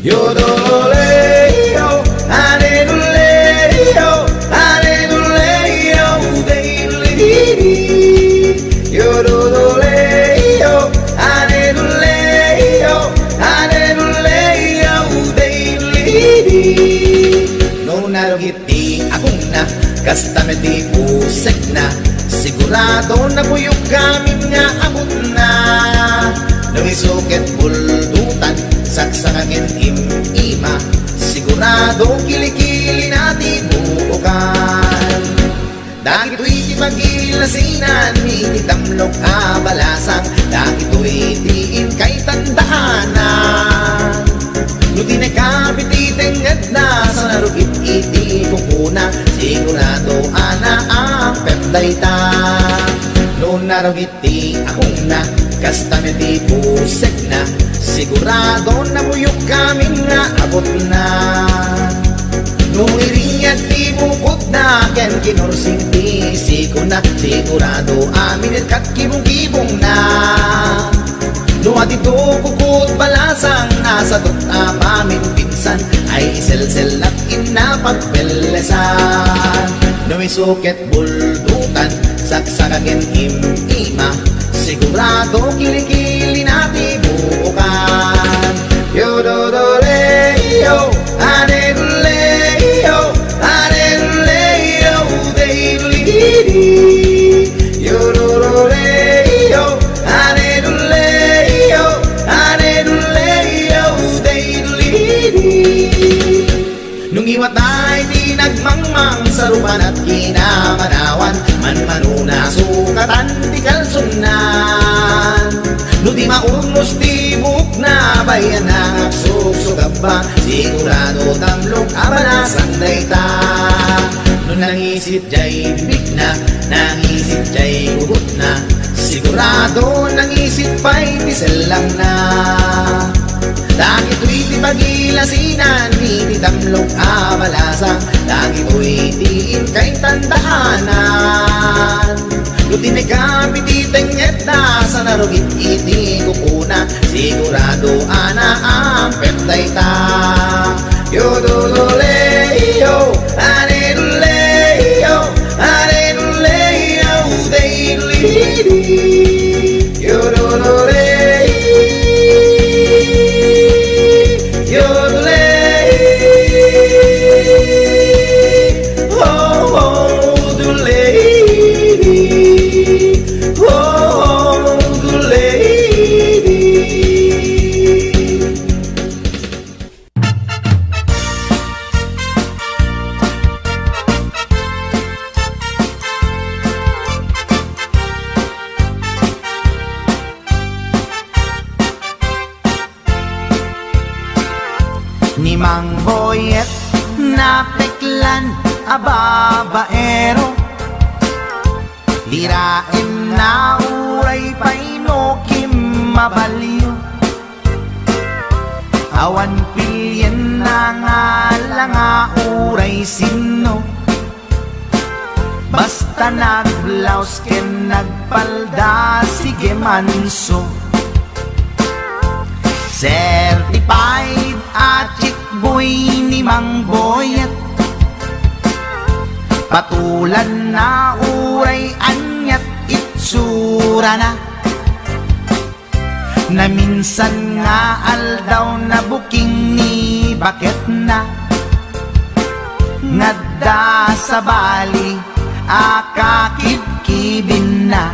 Yodeleo, aleluleo, aleluleo, deilidi. Yodeleo, aleluleo, aleluleo, deilidi. No narugiti akong na, kasta di pusek na. Sigurado na buyog kami nga abot na. Nawisukit buldutan, saksakakin im-ima. Sigurado kilikili na di buukan. Dagito'y magilasinan, ititamlok kabalasang. Dagito'y tiin kay tandaanan. Nuti na kapititengad na, sa narugit iti kukuna. Sigurado ana ang pepday ta. Noon narugiti akong na, kasta di pusek na. Sigurado na buyog kami nga abot na. Nung iringat di bukod na, ken kinursing isiko na. Sigurado amin at kibong-kibong na. Luwa dito kukod balasang, nasa dot mamin pinsan. Ay isel-sel at inapagpelesan. Nuwisuket buldutan, saksakakin im-ima. Sigurado kilikili na tibukan. Yodeleo, aleluleo, aleluleo, deilidi. Yodeleo, aleluleo, aleluleo, deilidi. Nung iwat ay di nagmangmang sa ruban at kinamanawan. Man-manuna sukatan di kalsunan. No di maurnos di buk na, bayan na suksugab ba. Sigurado tamlok abalasang dayta. No nangisip jay bibig na, nangisip jay gugut na. Sigurado nangisip pa'y tisel lang na. Dagito'y di pagilasinan, iti tamlok abalasang. Dagito'y tiin kay tandaanan. Lutin ay kapititengit na, sa narugit iti kukuna. Sigurado ana ang pepday ta. Yodeleo, aleluleo, aleluleo, deilidi. Yodeleo, ni Mang Boyet na peklan ababaero. Lirain na uray painokim mabaliw. Awan pilyen na nga langa uray sino. Basta nagblaus ken nagpalda sige manso. Certified at chickboy ni Mang Boyet. Patulan na uray anyat itsura na. Na minsan nga aldaw na buking ni bakit na. Ngadda sa bali akakibkibin na.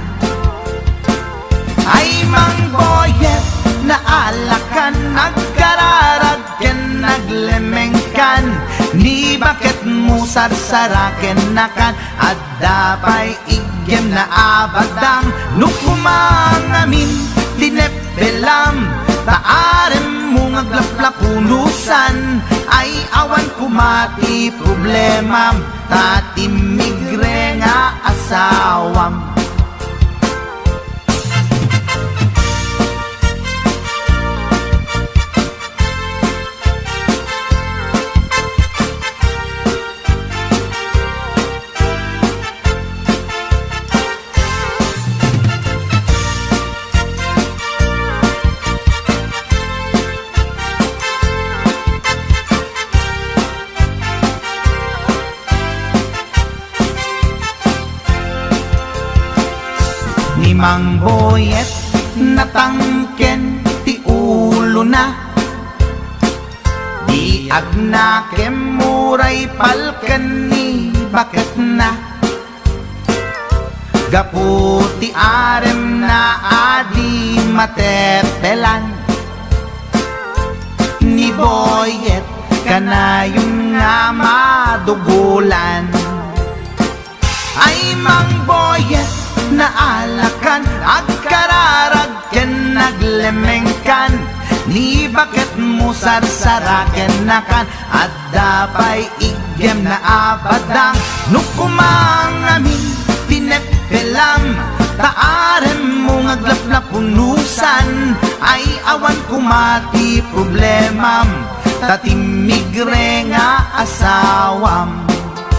Ay Mang Boyet, naalakan, nagkararagken, naglemengkan. Ni bakit mo sarsaraken nakan. At dapay igem na abadang. Nukumangamin, dinepelam. Taarem mo ngaglaplakunusan. Ay awan kumati problema. Tatimigre nga asawam. Ni Mang Boyet natangken ti ulo na, di agnakem muray palken ni bakit na. Gaputi arem na adi matepelan ni Boyet kanayong nga madugulan. Ay Mang Boyet naalakan agkararag ken naglemengkan, ni bakit mo sarsaraken nakan at dapay igem na abadang nukumang amin pinepelam. Taarem mo ngaglaplapunusan ay awan kumati problemam, tatimigre nga asawam.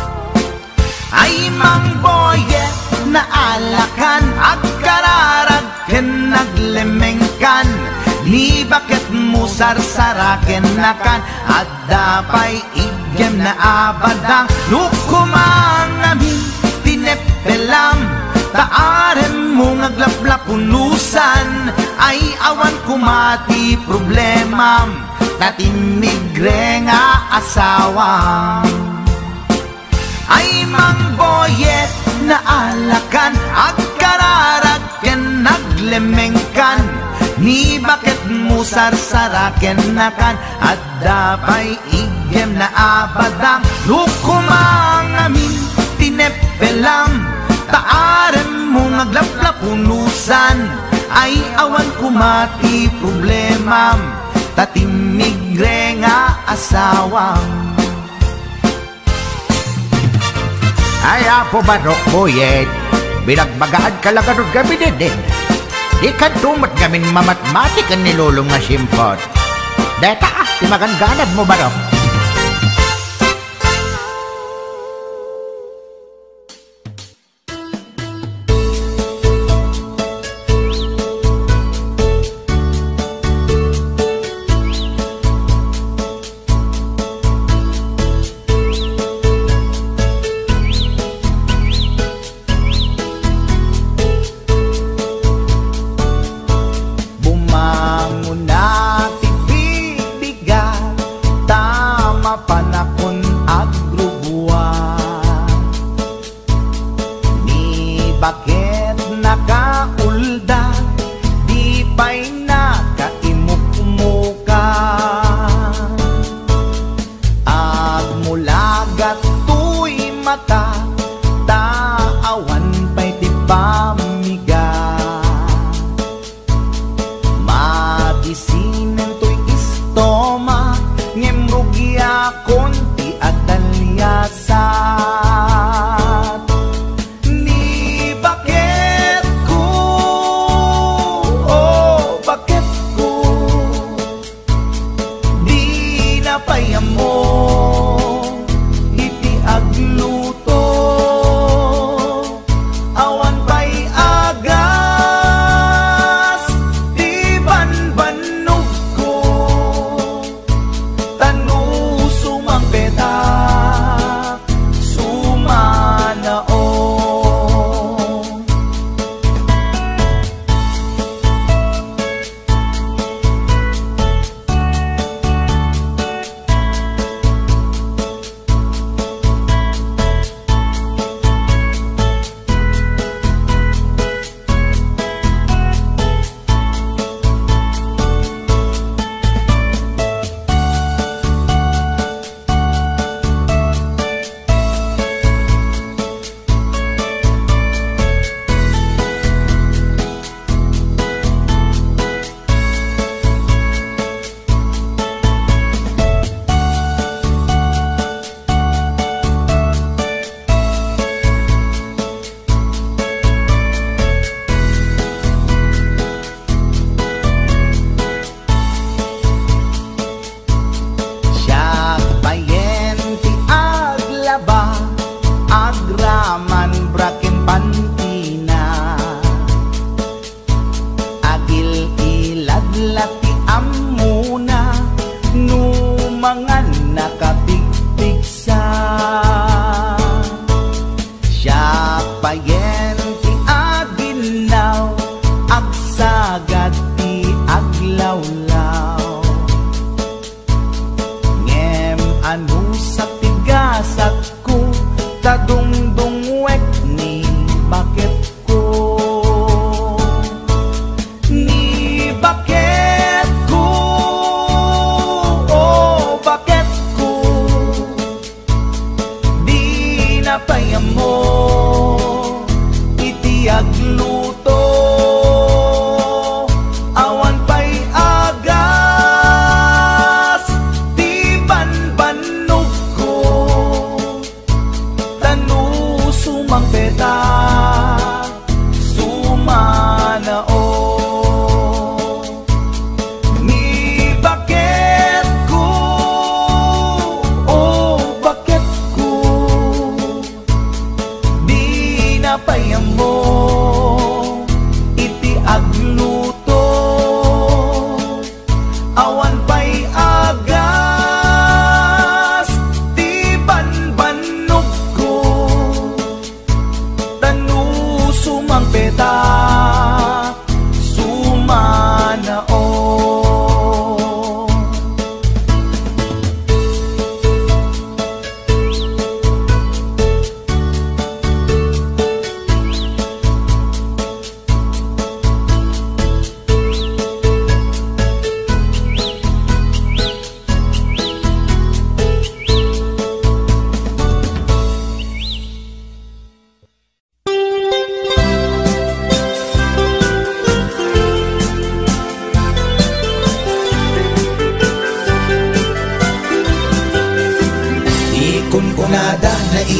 Ay Mang Boyet naalakan agkararag ken naglemengkan, ni bakit mo sarsaraken nakan at dapay igem na abadang nukumang amin tinepelam. Taarem mo ngaglaplapunusan ay awan kumati problemam, tatimigre nga asawam. Ay Mang Boyet naalakan agkararag ken naglemengkan, ni bakit mo sarsaraken nakan at dapay igem na abadang nukumang amin tinepelam. Taarem mo ngaglaplapunusan ay awan kumati problemam, tatimigre nga asawam. Ay apo Barok Boyet, binagbagaan ka lang anong gabi din. Di ka tumat gamin mamatmatik ang nilulong nga simpot. Deta, timagan ganad mo Barok. Ta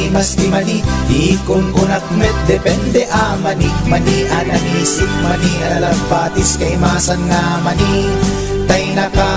imas di mani, ikon kunak met depende mani, mani ananisip, mani alalapatis kay masan nga mani, tay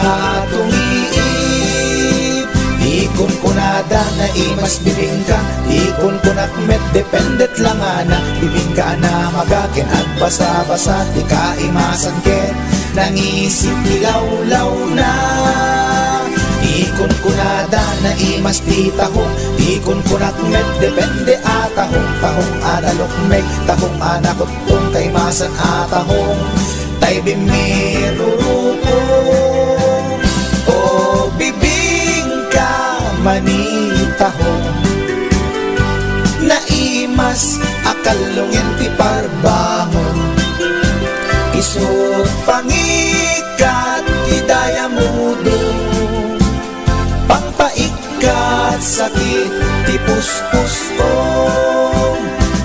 nakatumiip. Ikon kunada na imas bibingka, ikon kunak met dependet lang ana, bibingka na magakin at basa-basa, di ka imasan ken, nangisip ilaw-law na. Ikon kunada na imas di tahong, ikon kunak met depende tahong, tahong adalok meg, tahong anakotong kay masan tahong, tay bimirurupong. O bibingka manitahong, na imas akalungin ti parbangon, isut pangikat idaya mudong, pangpaikat sakit ti puspusong.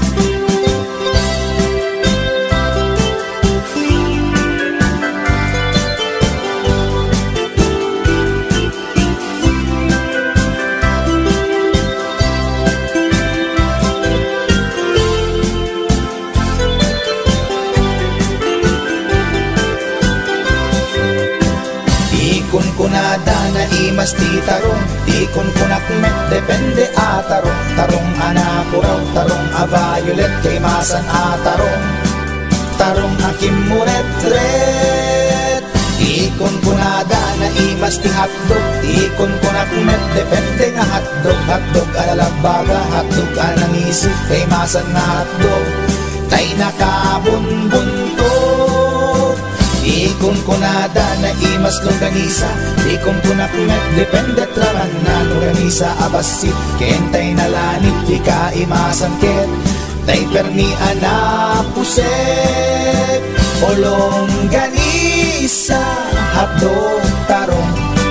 Ikon kunada na imas ti tarong, ikon kunak met depende tarong, tarong anapuraw, tarong violet kay masan tarong, tarong akimuret-ret. Ikon kunada na imas ti hotdog, ikon kunak met depende nga hotdog, hotdog alalabaga, hotdog anangisip kay masan nga hotdog, tay nakabunbuntot. Ikon kunada na imas longganisa, ikon kunak met dependet raman na longganisa abasit, kentay nalanit di ka imasan ket, tay permi anapuset. O longganisa hotdog tarong,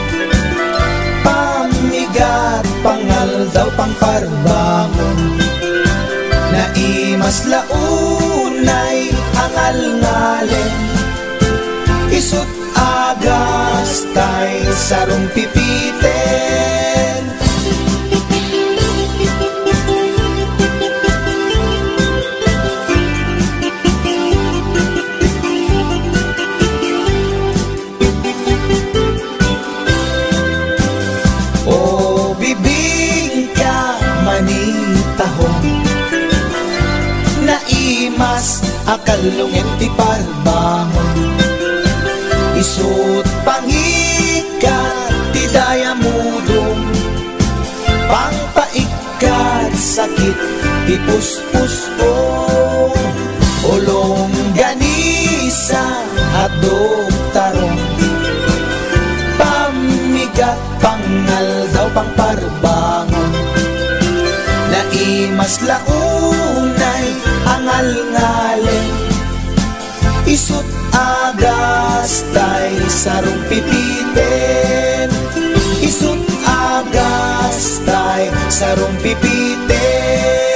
pamigat pangal daw pangparbangon, na imas launay angal-ngalen, isut agas tay sarong pipiten. O bibingka manitahong, na imas akalungin ti parbangon, isut pangikat ti daya mudong, pangpaikat sakit ti puspusong. O longganisa hotdog tarong, pamigat pangal daw pangparbangon, na imas launay angal-ngalen, isut agas tay sarong pipiten, isut agas tay sarong pipiten.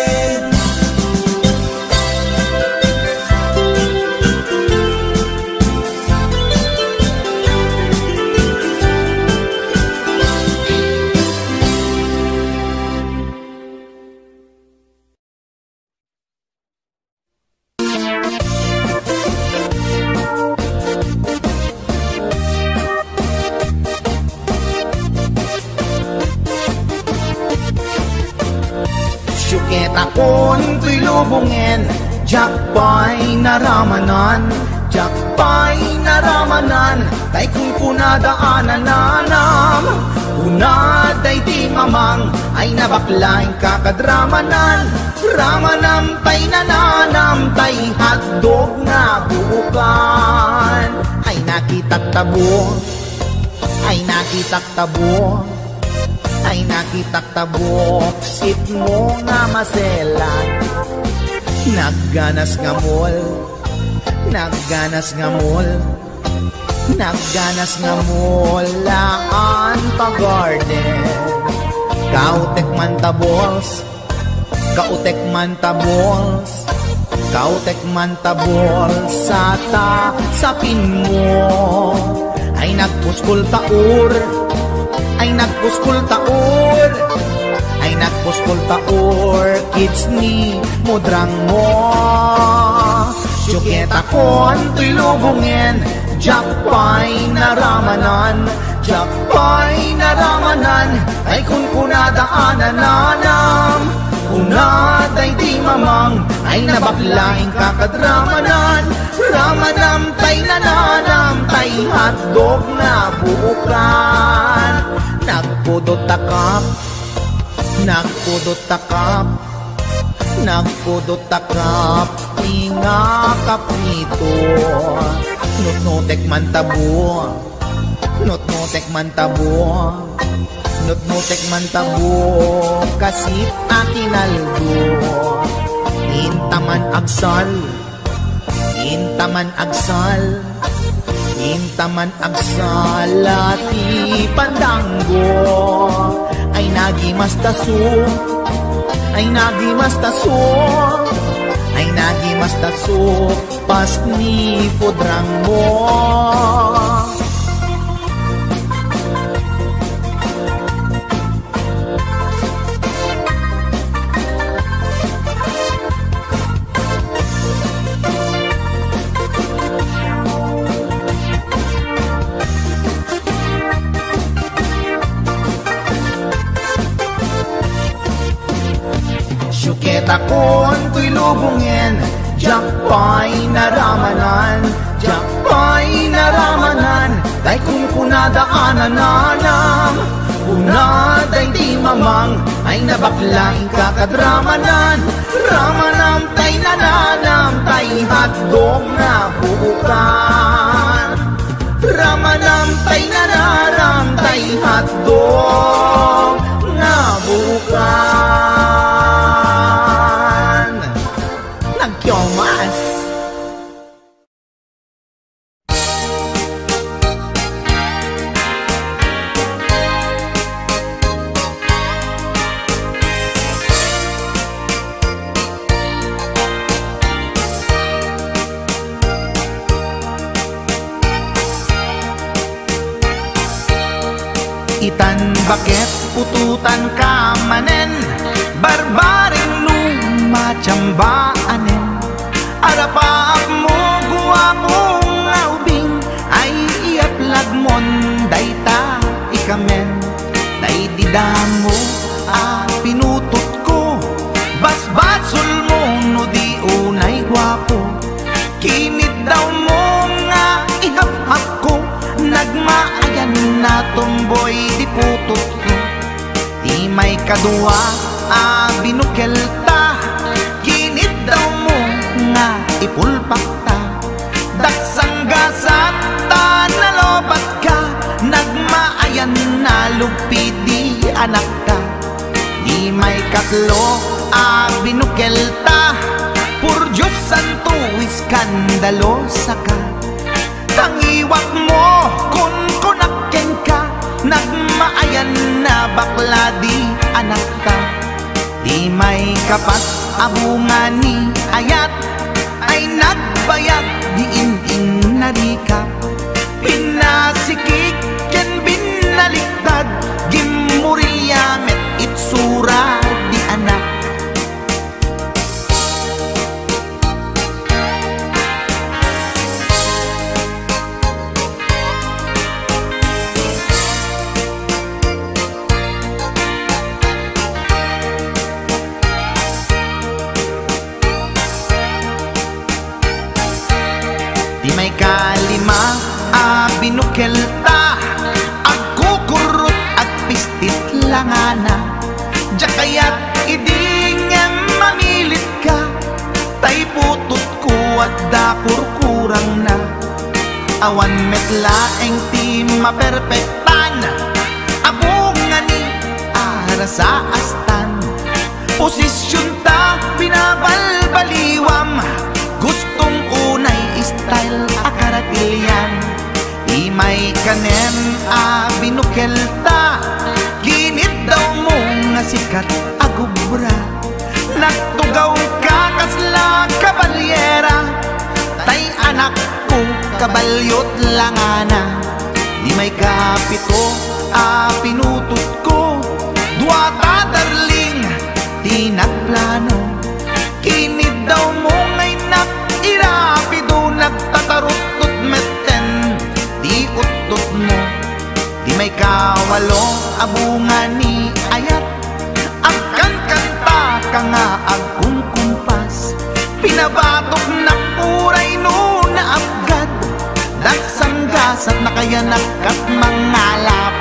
Akon tuy lubungin, jakpay naramanan, jakpay naramanan, tay kung kunadaanan nanam, kunaday di mamang, ay nabaklaing kakadramanan, ramanam tay nananam, tay hotdog na buukan, ay nakitak tabo, ay nakitak tabo, ay nakitak tabok, sit mo nga maselan, nagganas nga mol, nagganas nga mol, nagganas nga mol, laan pa garden, kautek man tabols, kautek man tabols, kautek man tabols, sapin mo, ay nagpuskul taur, ay nagpuskul taur, ay ay nagpuskol pa orchids ni mudrang mo. Syuketa kon to'y lubungin, jakpay naramanan, jakpay naramanan, ay kun kunadaanan nanam. Kunaday di mamang, ay nabaklaing kakadramanan, ramanam tay nananam, tay hotdog na buukan. Nagpudot takap, nagpudot takap, nagpudot takap, tinga kaprito. Nutnutek man tabo, nutnutek man tabo, nutnutek man tabo, kasit akinaldo. Intaman agsal, intaman agsal, intaman agsal, ati pandanggo. Ay nagimastaso, ay nagimastaso, ay nagimastaso, pas ni pudrang mo. Syuketa kon to'y lubungin, jakpay naramanan, jakpay naramanan, day kung kunadaanan nanam. Kunaday di mamang, ay nabaklaing kakadramanan, ramanam tay nananam, tay hotdog na buukan. Ramanam tay nananam, tay hotdog na buukan. Nagkyomas. Itan bakit pututan ka manen, barbaring lumachambaanin. Arapaap mo guwapong aubing, ay iaplag mon dayta ikamen. Day didamo pinutot ko, basbasol mo no di unay guwapo. Kinit daw mo nga ihap-hap ko, nagmaayan na tomboy di putot ko. Di may kadua binukelta, kinit daw mo nga ipulpakta. Daksang gasat nalobat ka, nagmaayan na lupit di anak ka. Di may katlo binukelta, pur Diyos santo iskandalosa ka. Tangiwak mo kun kunakken ka, nagmaayan na bakla di anak ka. Di may kapat abungan ni ayat, ay nagbayag di in narikap. Pinasikik ken binaliktad, gimurilyamet itsura di anak. Di may kalima binukelta, agkukurot at pistit langana. Jakayat idingem mamilit ka, tay putot ko at dapur kurang na. Awan metlaeng ti maperpektan, abungan ni ara sa astan. Posisyon ta binabalbaliwam, gustong unay style akaratilyan. Di may kanem binukelta, ginit daw mo nga sikat agubra. Nagtugaw ka kasla kabalyera, tay anak ko kabalyot langana. Di may kapito pinutot ko, duwata darling daw mo ngay nakirapido, nagtatarot-tot meten, di utot mo, di may kawalo abungan ni ayat, agkan kanta ka nga agkong kumpas, pinabatok na puray no na abgad, dagsanggasat na kaya nakat mangalap.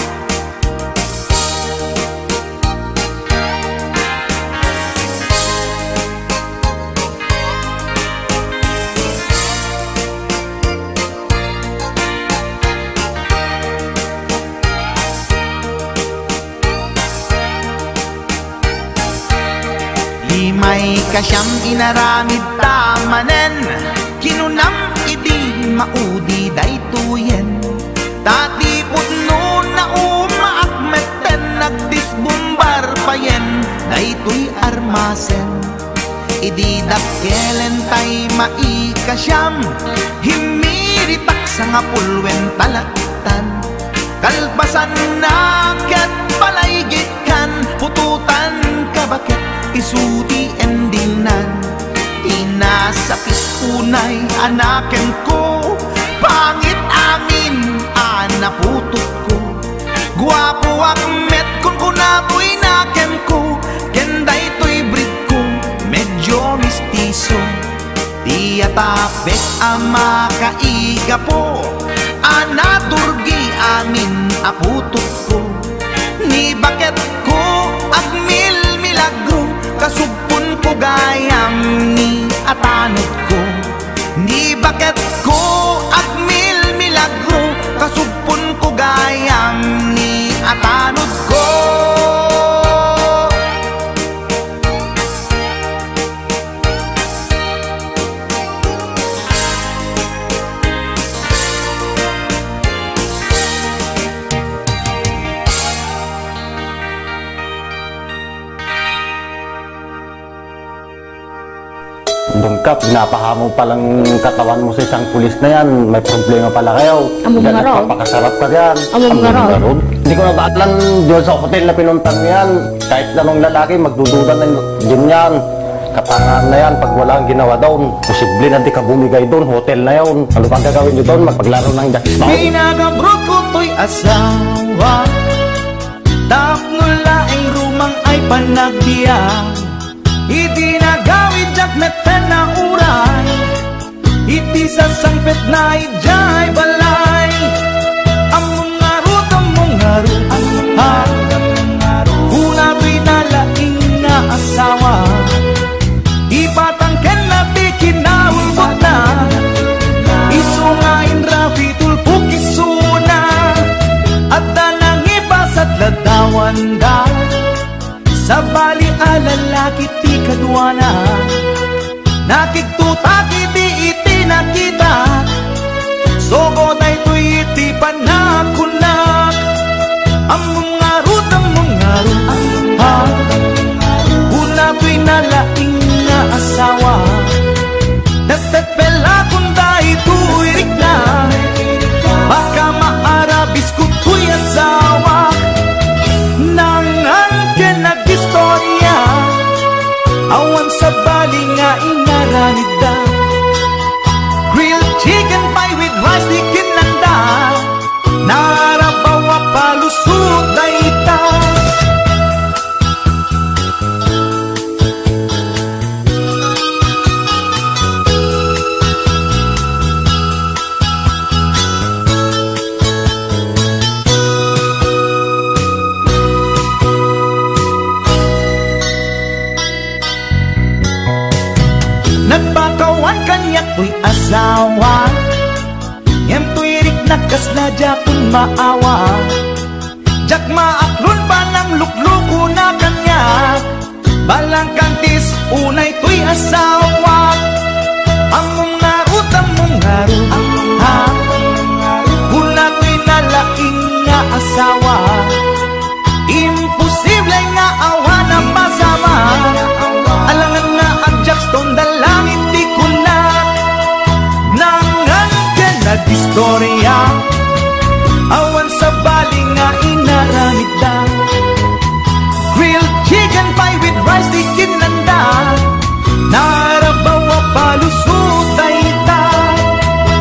May kasyam inaramid tamanen, kinunam idi maudi daytoyen, tatipot no na umaakmeten, nagdisbumbar payen daytoy armasen, idi dakkelen tay maikasyam, himiritak sa nga pulwen talaktan, kalbasan na ket palaygit kan, pututan kabakit isuti endingnan, inasakit unay anaken ko, pangit amin anaputot ko, guwapo akmet kung kunato'y naken ko, kenday to'y breed ko medyo mistiso, tiyatapek ama kaiga po, anaturgi amin aputot ko, ni bakit ko agmil milagro, kasugpon ko gayam ni atanod ko, ni bakit ko agmil milagro, kasugpon ko gayam ni atanod ko. Bungkap, napahamog palang katawan mo sa isang pulis na yan. May problema pala kayo. Among nga raw. Nagpapakasarap ka yan. Among nga raw. Hindi ko nabaalan doon sa hotel na pinuntan yan. Kahit anong lalaki, magdududa na din yan. Katangaan na yan pag wala ang ginawa doon. Posible na di ka bumigay doon. Hotel na yun. Ano pa gagawin nyo doon? Magpaglaro ng jackpot. Pinagabrot ko to'y asawa, tapnula ay rumang ay panagdiyan, iti nagawid jakmeten na uray, iti sasangpet na ijay balay, among ngarut ha, una to'y nalaing na asawa, ipatangken na di kinaulbot na, isungain rafi tulpuk isuna, at tanang ipasat ladawan da, sa bali alalaki ti kadwana, nakiktutak iti iti nakita, sogo tay to'y iti panakunak, among ngarut ha, una to'y nalaing na asawa, nagtepela kung dahi to'y rikna, baka maarabis ko to'y asawa, nangan ka nag-istorya, awan sa bali nga inaranida, grilled chicken pie with rice di kinanda, narabawa palusot na ita. Nagpakawan kanyak to'y asawa, ngem to'y rik nakasla jakun maawa, jak maaklon pa ng lukluko na kanya, balang kantis unay to'y asawa, among ngarut ha, una to'y nalaing nga asawa, imposible nga awa na pasama, alangan nga ang Jackstone dalangin di ko na, nangan ka nag-istorya, awan sa bali nga inaramid na, grilled chicken pie with rice di kinanda, nara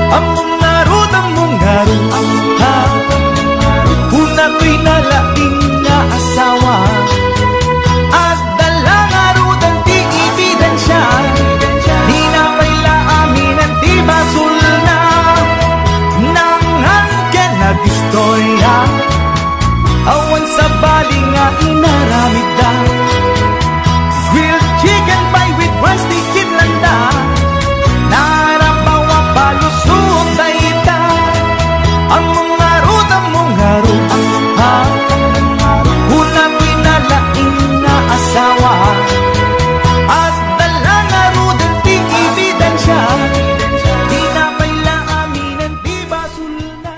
Among ngaru ha. Una ko'y nalaing nga asawa at dalang arudan ti ebidensya. Di na pala aminan ti basul na nangan ka nag-istorya. Awan sa bali nga inaramid da. Grilled chicken pie with rice ti kinlanda. Narapawa palusot dayta. Ang mga rut ha. Una pinalaing na asawa at dalang arudan ti ebidensya. Di na pala aminan ti basul na.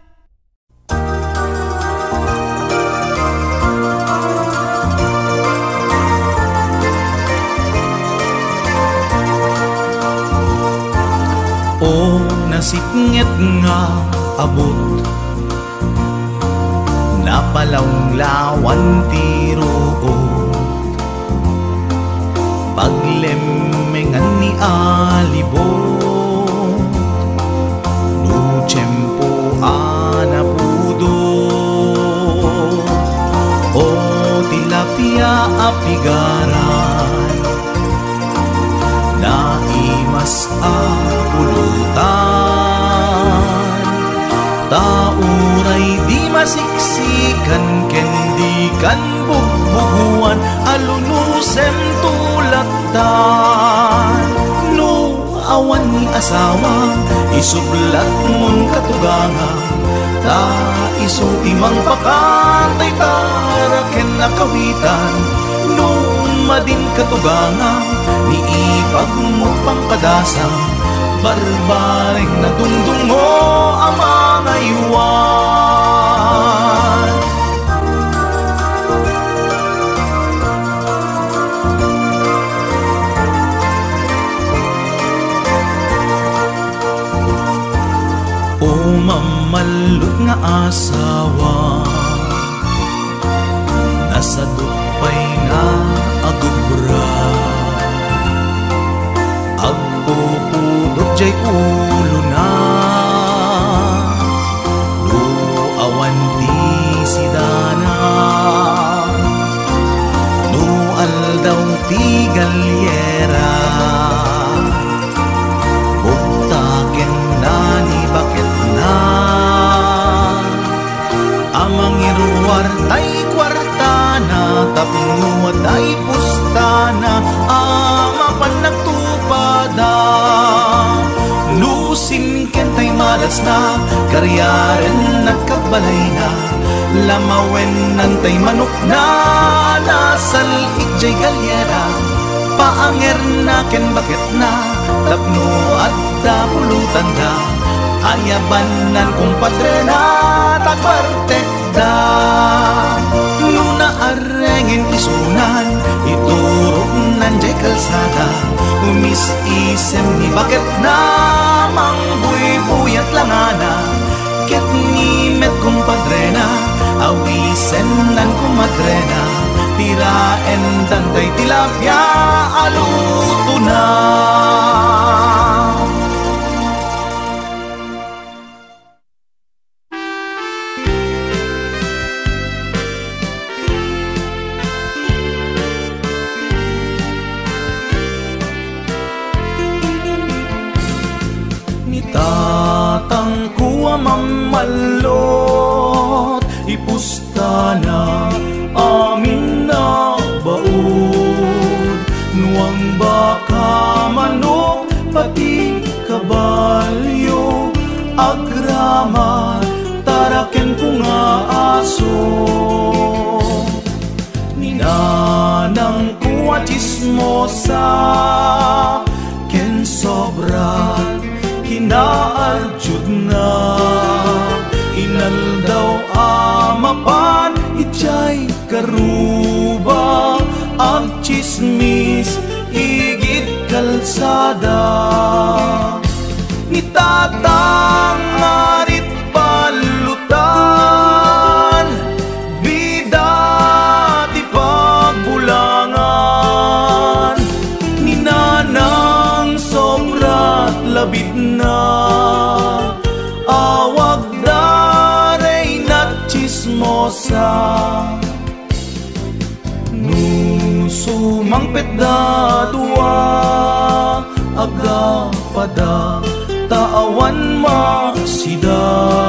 O nasipnget nga abot, napalawlawan ti ruot. Paglemengan ni alibot, no tiyempo anapudot. O tilapia apigaran, naimas pulutan. Tauray di masiksikan, kendi kan bugbuguan, alunusem tulatan. No awan ni asawa, isublat mon katuganga. Ta iso timang pakatay taraken nakawitan. No madin katuganga, ni ipag mo pangkadasa. Barbaring na dungdung mo ang mga iwan. O mamalot nga asawa, nasa dupay nga agubra. Agpupudot jay ulo na, luawan ti sidana. Nualdaw ti galyera, buktaken na ni bakit na. Amang iruwar tay kwartana, tapno tay pustana. Ama panagtupada, lusin kentay malas na, karyaren nagkabalay na. Lamawen nantay manok na, nasal ikjay galyera. Paanger na ken bakit na, tapno at dapulutan da. Ayabanan kumpadre na, tagpartekda. Luna arengin isunan, iturok nanjay kalsada. Umis-isem ni bakit na, mangbuy-buyat langana. Ket ni met kumpadre na, awisen nan kumadre na. Tiraen dantay tilapia, aluto na. Tatang kuwa mamalot, ipustana amin na baon. Nuang baka manok, pati kabalyo, agrama, taraken ko nga aso. Ninanang kuwa chismosa, ken sobrat kinaaljud na. Inaldaw amapan, itjay karuba. Ang chismis, igit kalsada. Ni tatang ngarit palutan, bida ti pagbulangan. Ni nanang sobrat labit na. chismosa. No sumangpet da dua, aga pada taawan masida.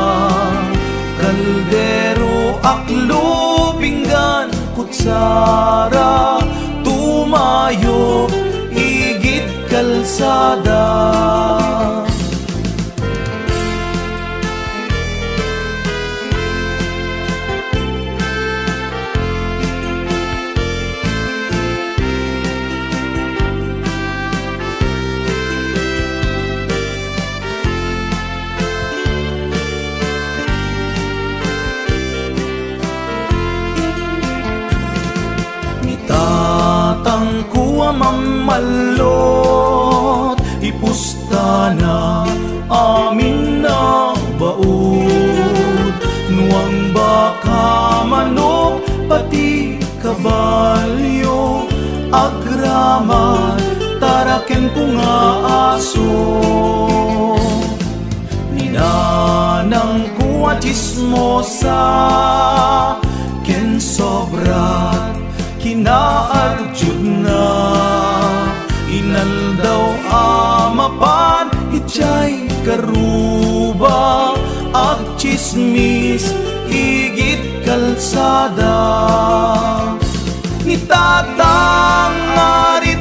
Kaldero aklo pinggan kutsara, tumayo igit kalsada. Tatangkuwa mamalot, ipusta na amin na baod. Nuang baka manok, pati kabalyo, agraman, taraken ko nga aso. Ninanang kuwa chismosa, ken sobrat kinaarjud na. Inal daw amapan, ichay karuba, ag chismis igit kalsada. Ni tatang arit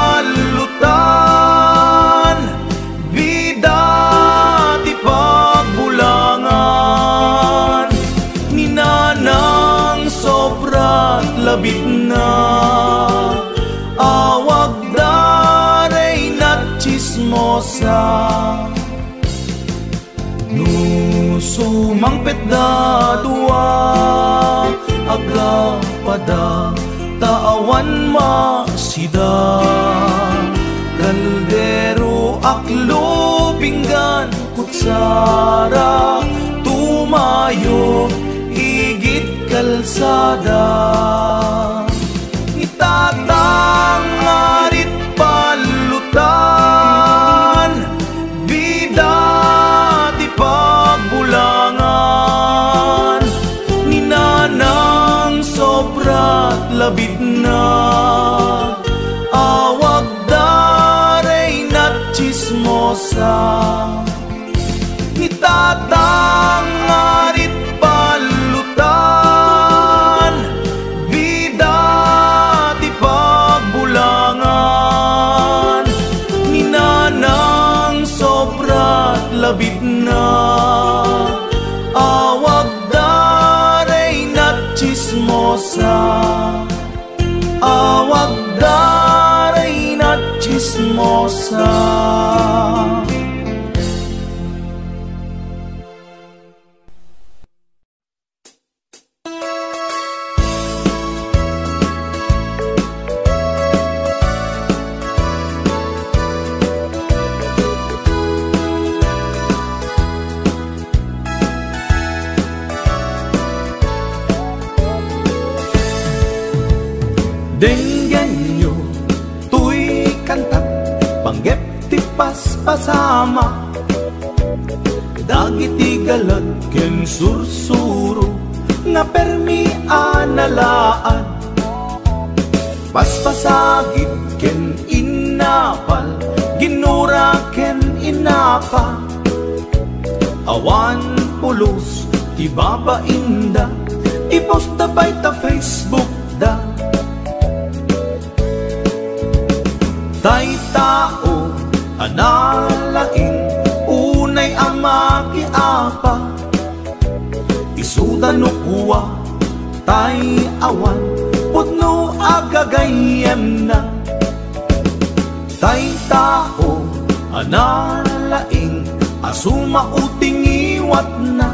palutan, bida ti pagbulangan. Ni nanang sobrat labit na, awag daray na chismosa. No sumangpet da dua, aga pada taawan masida. Kaldero aklo pinggan kutsara, tumayo igit kalsada. Itatang arit palutan, bida ti pagbulangan. Ninanang sobrat labid na, awag daray na chismosa. Itatang arit palutan, bida ti pagbulangan. Ninanang sobrat labid na, awag daray na chismosa. Awag daray na chismosa. Denggan nyo, tuy kantat, panggep ti paspasama. Dagiti galad ken sursuro, nga permi analaan. Paspasagit ken inapal, ginura ken inapa. Awan pulos, ti babainda, iposta bay ta Facebook da. Tay tao, analaing, unay ama kiapa. Isuda no kuwa, tay awan, putno agagayem na. Tay tao, analaing, asuma uting iwat na.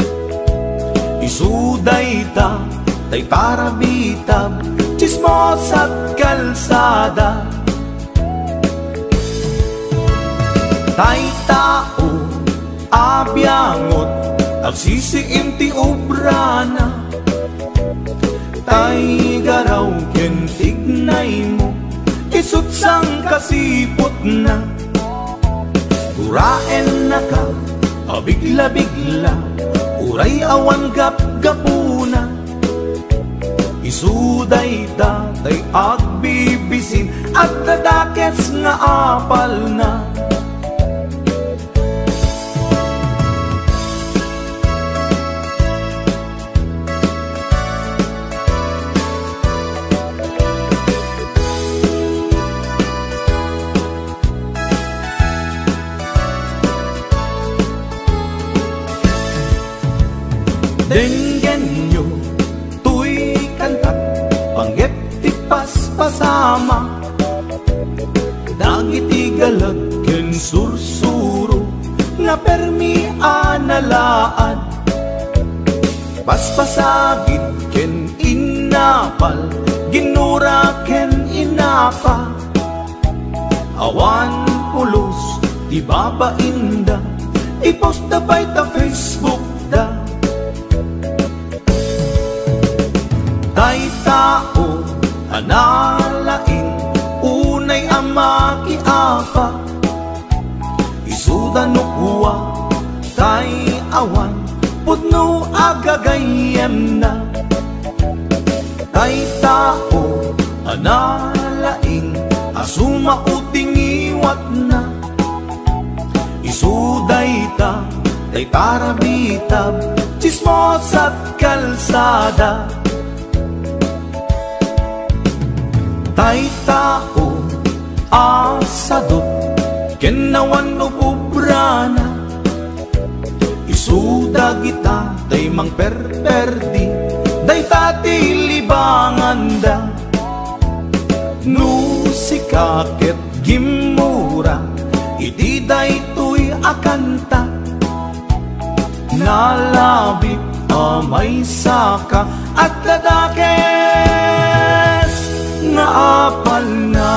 Isuday ta, tay parabitab, chismos at kalsada. Tay tao, abyangot, agsisiim ti obrana. Tay garaw ken tignay mo, isut sang kasipot na. Duraen na ka, abigla-bigla, uray awan gap-gapuna. isuday tatay agbibisin at dadakets nga apal na. Denggen nyo, tuy kantak, panggep ti paspasama, dagiti galag ken sursuro, nga permi analaad. Paspasagid ken inapal, ginura ken inapa, awan pulos, di babainda, ipost da by ta Facebook da. Tay tao, analain, unay amakiapa, isuda no kuwa, tay awan, pudno agagayem na. Tay tao, analain, asuma uting iwat na. Isuday ta, tay tarabitab, chismos at kalsada. Tay tao, asadot, kenawan no pubrana, isuda kita, tay mang perperdi, day tati libanganda. No sikaket gimura, iti day tuy akanta, nalabit amay saka at ladakes nga apal na.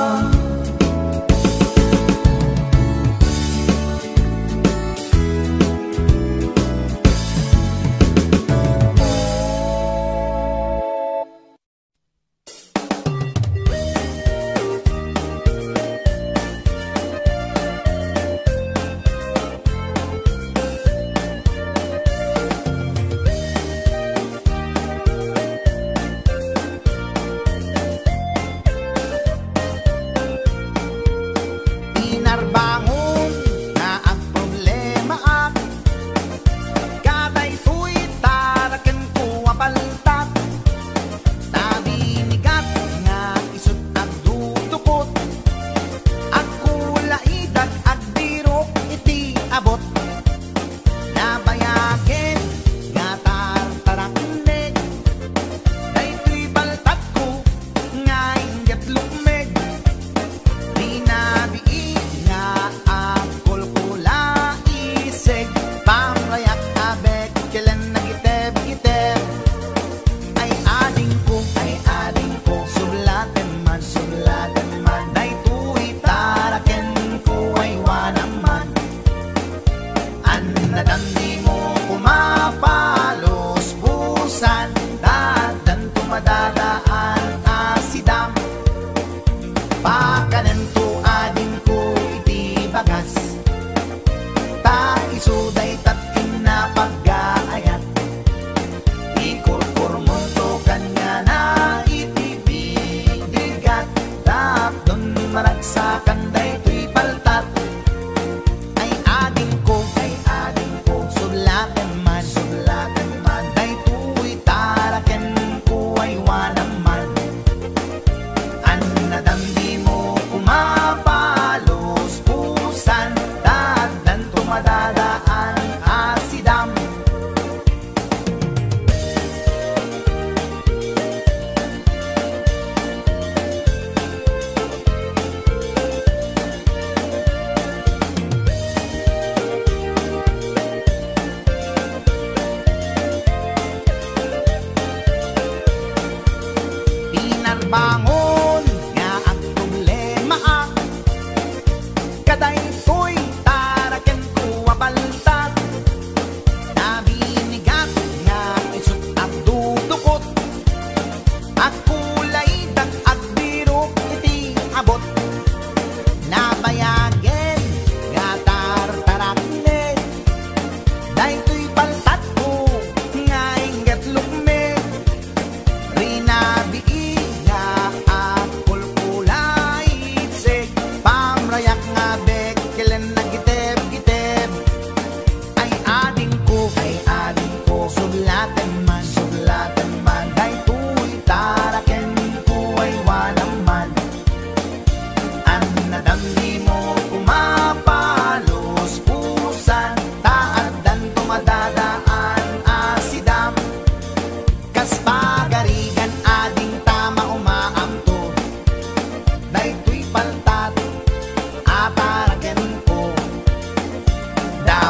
Bangon nga ang problema, kaday ko'y taraken ko abal.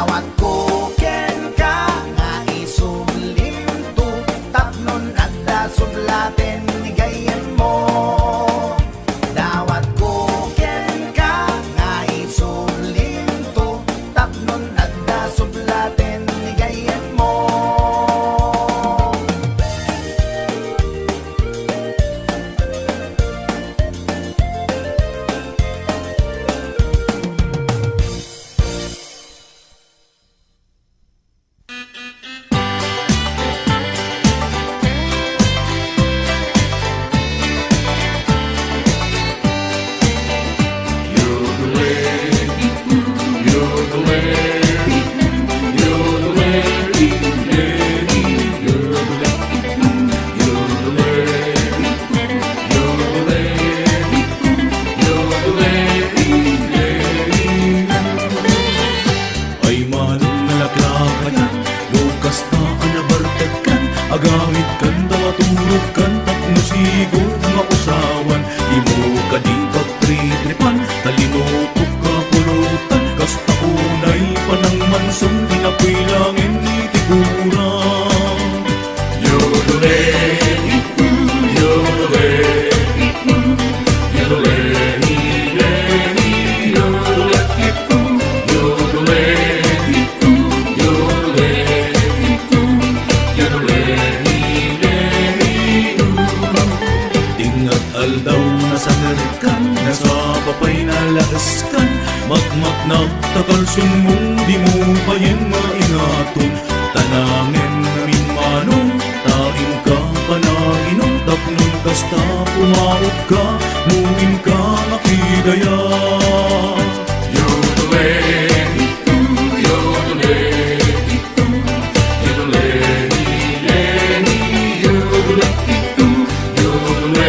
Dawat ko ken ka nga isumlim to, tapnon adda sublaten ni gayen mo. Dawat ko ken ka nga isumlim to, tapnon adda sublaten ni gayen mo. Ay manong nalaklakan, lukas na anabartag kan, agamit kan, dawaturog kan, takmusigod nga usawan, di mo ka di pagtritripan, talinutok ka pulutan, kasta unay panang mansong, dinapilangin ni tiguran. Yodole, yodole, yodole, aldaw na sangarkan, nasa papay na lahaskan, magmak na takalsun mong di mo payen maingaton. Tanangin namin manong, taing ka panaginom, tapnon kasta pumaot ka, mungin ka nakidaya. Yodole, yodole, yodole, yodole, yodole.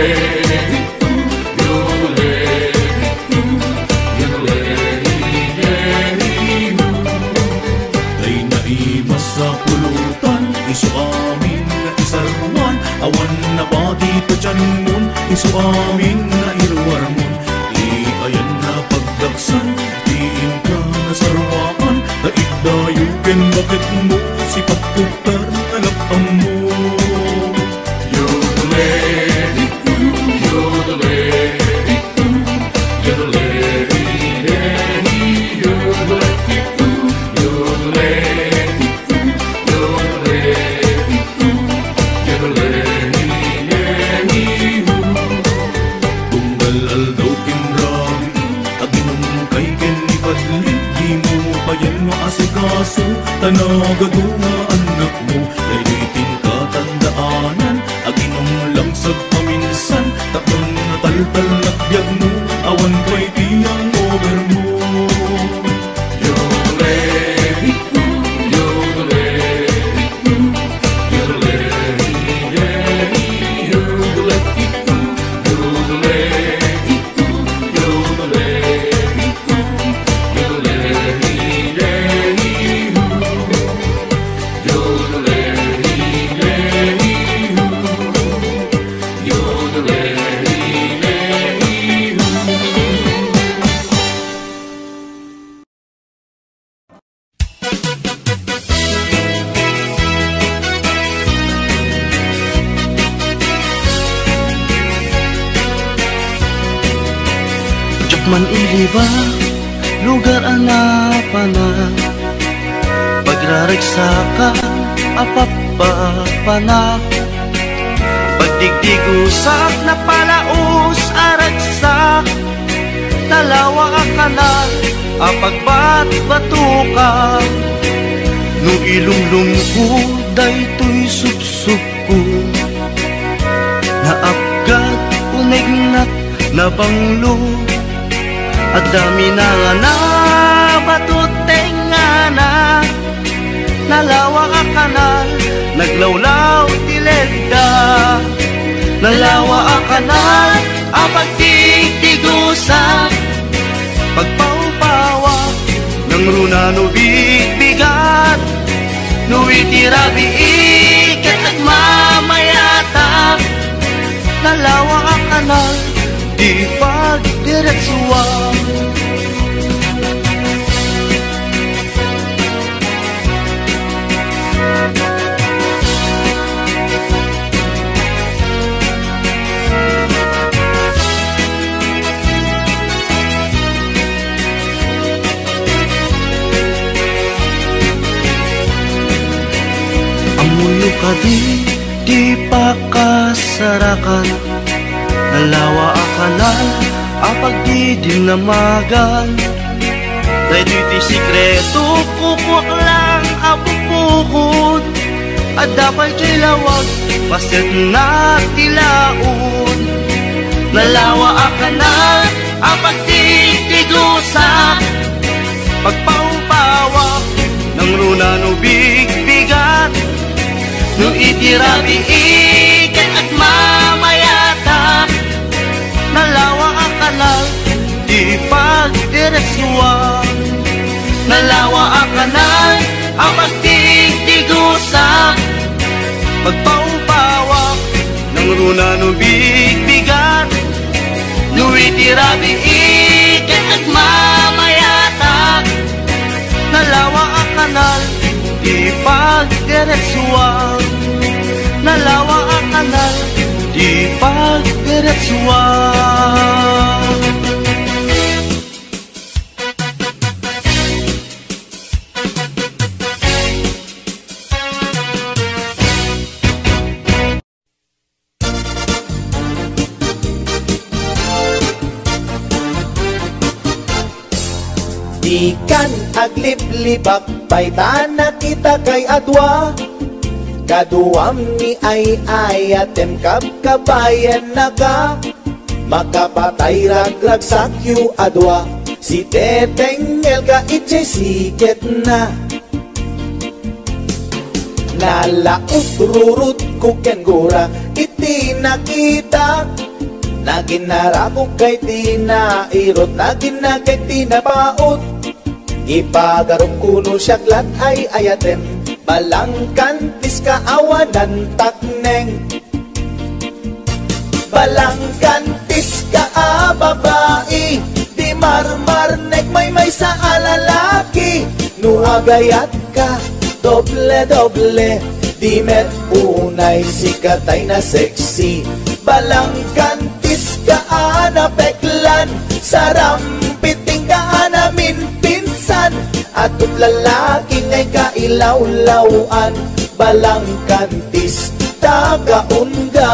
Sa pulutan, iso amin na isarwan, awan na badi pa dyan mon, iso amin na irwarmon. Ayan na pagdaksan, diin ka na sarwaan, daig dayukin bakit mo, si pagpuktar na lapam mo. Yodole, yodole, yodole, yodole, yodole. Tunggal aldaw kinrami, aginom kay kinipadlit, di mo payan maasikaso, tanagado nga anak mo, daylitin ka tandaanan, aginom lang sa paminsan, takon na taltal nagbiag mo, awan ko'y tiyang over mo. Yodole, yodole, yodole, yodole, Man iliba, lugar anapana, pagraragsa ka, apapapana, pagdigdig usak na palaus aragsak, talawa ka na, apagbat-bato ka, no ilumlum ko, daytoy subsub ko, naapgat unignat na banglo, at dami na nga na batuteng nga na, nalawa ka kanal, naglawlaw tilegda, nalawa ka kanal, apagtigtigusa, pagpaupawa, ng runa no bigat, no itirabi ikat at mamayata, nalawa ka kanal, di pagdiretsuwa. kadi di pakasarakan, nalawa akanal apag di dinamagan. Dahil di sikreto kukwak lang apupukod, at dapat kilawag pasit na tilaon. Nalawa akanal apag di tigusa, pagpaupawak ng runa no bigbigat, no itirabi ikat at mamayata. Nalawa ang kanal di pagdiretsuan, nalawa ang kanal ang pagtitigusa, pagpaupawak ng runa no bigbigat, no itirabi ikat at mamayata. Nalawa ang kanal di pagdiretsuan, nalawa ang kanal di pagdiretsuan. Ikan aglip-libak paitan na kita kay adwa, kaduam ni ay ayatem kabkabayan na ka, makapatay ragrag sakyu adwa, si teteng elga itse siket na. Nalaus rurut kukengura iti nakita, naginara ko kay tinairot, nagina kay tinapaot. Ipagarong kuno siyaglat ay ayatem, balangkantis kaawanan takneng. Balangkantis ka babae, di marmarnek may sa alalaki. Nuagayat ka, doble-doble, di met unay sikatay na sexy. Balangkantis ka anapeklan, sarampiting ka namin pinsan, atut lalaki ngay kailawlawan. Balangkantis tagaunga.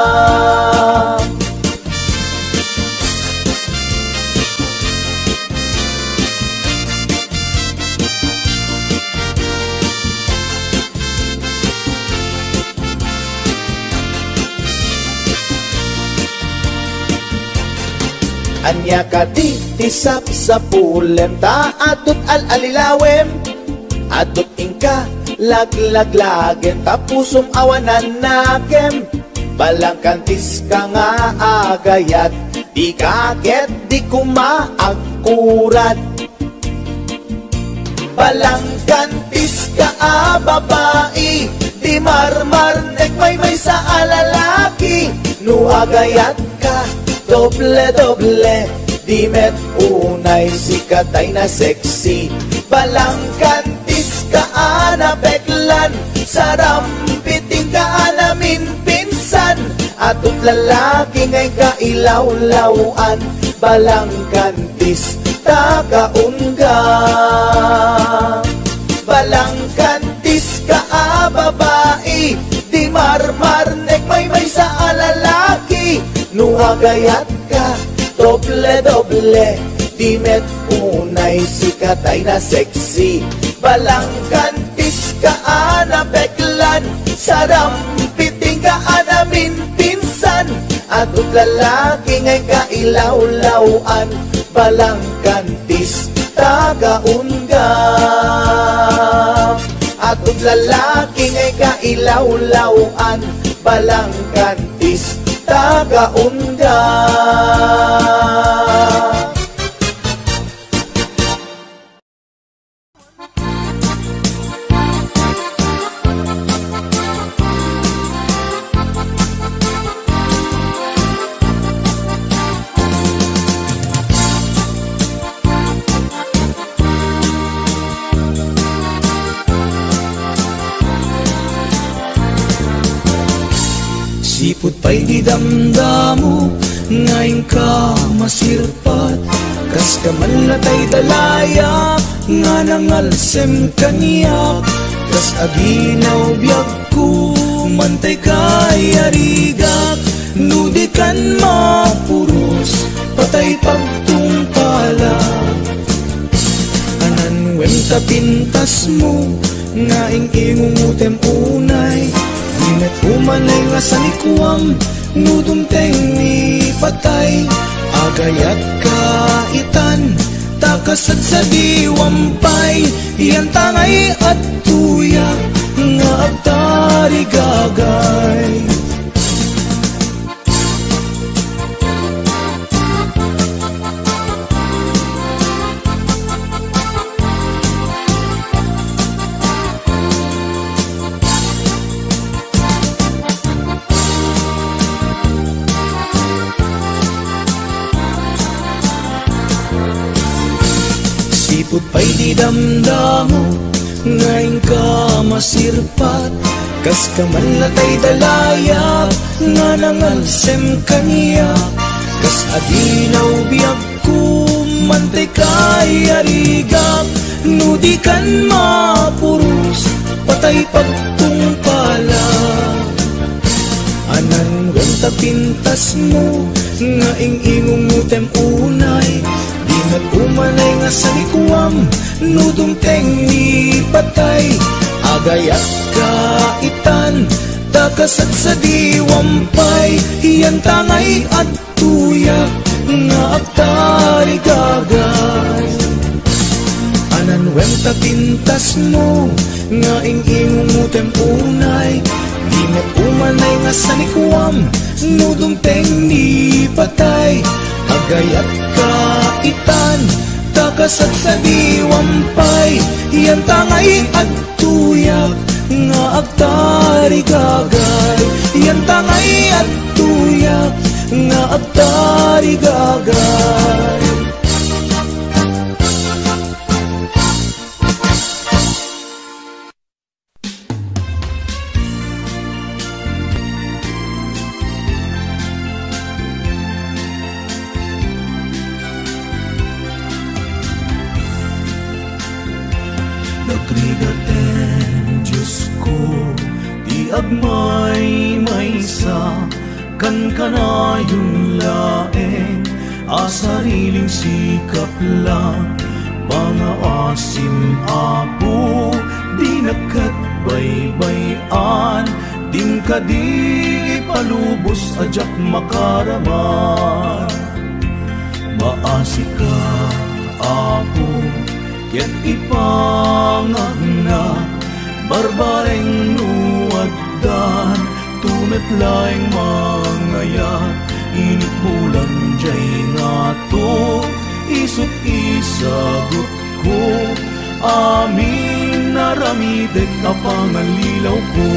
Anya ka di tisap sa pulem, ta atut al-alilawem, atut ingka laglaglagem, tapusum awanan nakem. Balangkantis ka nga agayat, di kaget di kumaagkurat. Balangkantis ka babae, di marmarnek may sa alalaki. Nuagayat ka, doble-doble, di met unay sikatay na sexy. Balangkantis ka anapeklan, sarampiting ka namin pinsan, atut lalaki ngay kailawlawan. Balangkantis tagaunga. Balangkantis ka babae, di marmarnek may sa alalaki. Nuagayat ka, doble-doble, di met unay sikatay na sexy. Balangkantis ka anapeklan, sarampiting ka namin pinsan, atut lalaki ngay kailawlawan. Balangkantis tagaunga. Atut lalaki ngay kailawlawan. Balangkantis tagaunga. Sipot pa'y di damdamo, ngayon ka masirpat, kas ka man natay dalaya, nga nangalsem kaniyak, kas aginaw biyag ko, mantay kay arigak, nudikan mapuros, patay pagtungpala. Anan wenta pintas mo, nga ingingumutem unay, dinat umanay nga sanikuam, nudumteng ni patay, agayat kaitan, takasat sa diwampay, iyan tangay at tuyak, nga agtari gagay. Sipot pa'y di damdamo, ngayon ka masirpat, kas kamanlatay dalayap, nga nangalsem kaniya, kas adinaw biyag ko, mantay kay arigap, nudikan mapurus, patay pagtungpala. Anan ganta pintas mo, nga ingingumutem unay, dinat umanay nga sanikuam, nudumteng ni patay, agayat kaitan, takasat sa diwampay, iyan tangay at tuyak, nga agtari gagay. Anan wenta pintas mo, nga ingingumutem unay, dinat umanay nga sanikuam, nudumteng ni patay, agayat kaitan, takasat sa diwampay, iyan tangay at tuyak, nga agtari gagay, iyan tangay at tuyak, nga agtari gagay. Nagrigaten, Diyos ko, di agmay maysa, kan kanayon laeng, asariling sikap lang, mga asim apo, di nakatbaybayan, din ka di palubos ajak makaraman. Maasi ka, apo, ket ipangagna, barbareng nuaddan, tumetlaeng mangayat, init bulan jay nga to, isut isagot ko, amin naramidek kapangalilaw ko.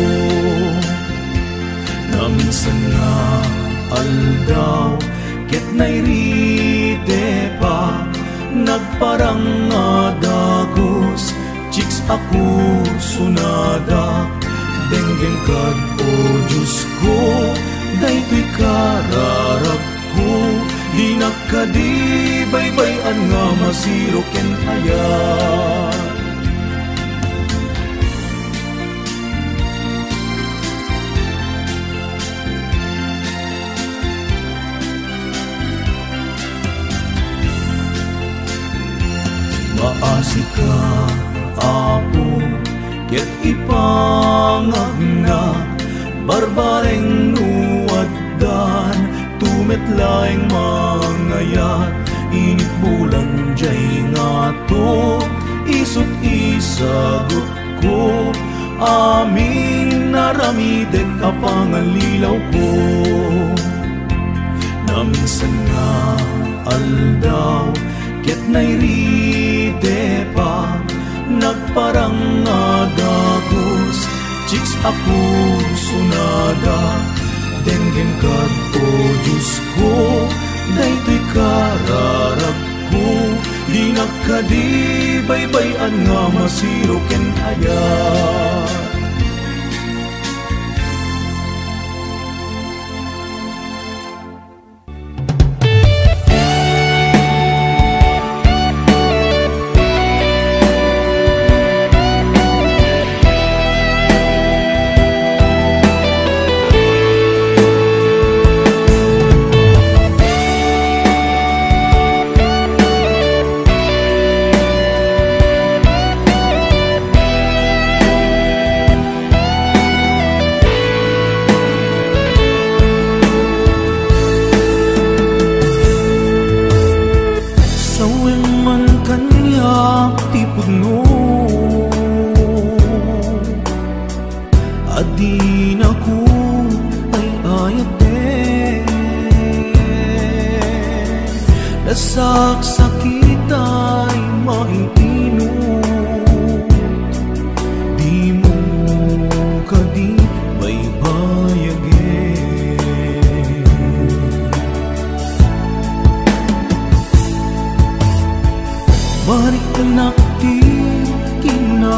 Naminsan nga aldaw, ket nairite pa, nagparang nga dagos, chicks ako sunada, denggem kad o Diyos ko, daytoy kararag ko, di nakadibaybayan nga masiro ken ayat. Maasi ka, apo, ket ipangagna, barbareng nuaddan, tumetlaeng mangayat, init bulan jay nga to, isut isagot ko, amin naramidek kapangalilaw ko. Naminsan nga aldaw, ket nairite pa, nagparang nga dagos, chicks ako sunada, denggem kad o Diyos ko, daytoy kararag ko, di nakadibaybayan nga masiro ken ayat.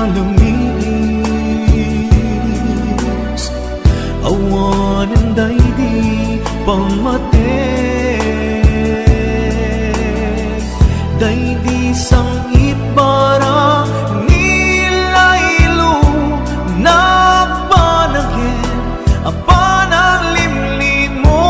kinalamis, awanan daydi pamatek, daydi sang itbara nilaylo nagpanagin apanang limlim mo.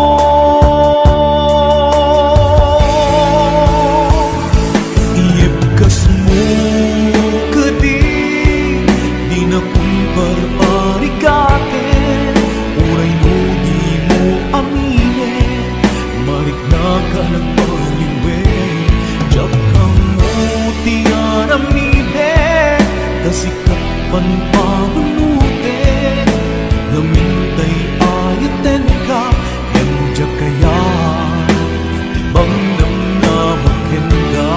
Iyibkas mo kadi di na kumparparikaten, uray mo di mo aminin, marik na ka nagpaliwin, diyak kang mo tiyaramiden, kasikat panpaguluten, namintay ayaten ka, yan diyak kaya ibang namnamakin ka.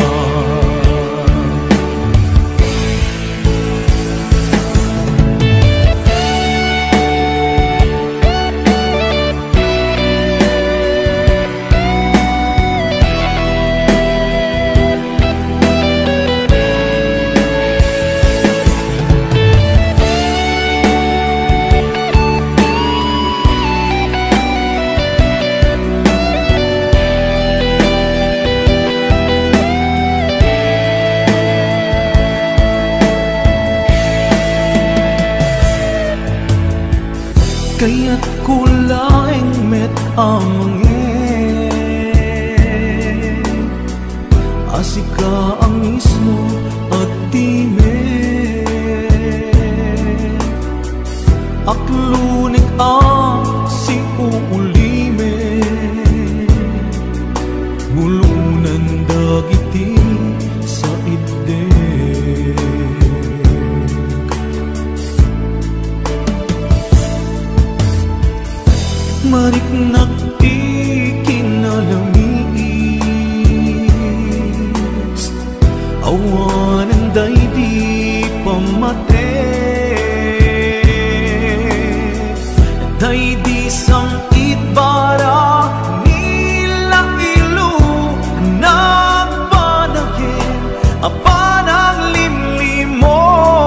Kaya't kulaing met amangin, asika ang mismo at timen, aklunik ang si uulimen, mulunan dagiti sa idden. Marik nakikinalamig, awanan daydi pamatek, daydi sang itbara nilaylo nagpanagin apanang limlim mo.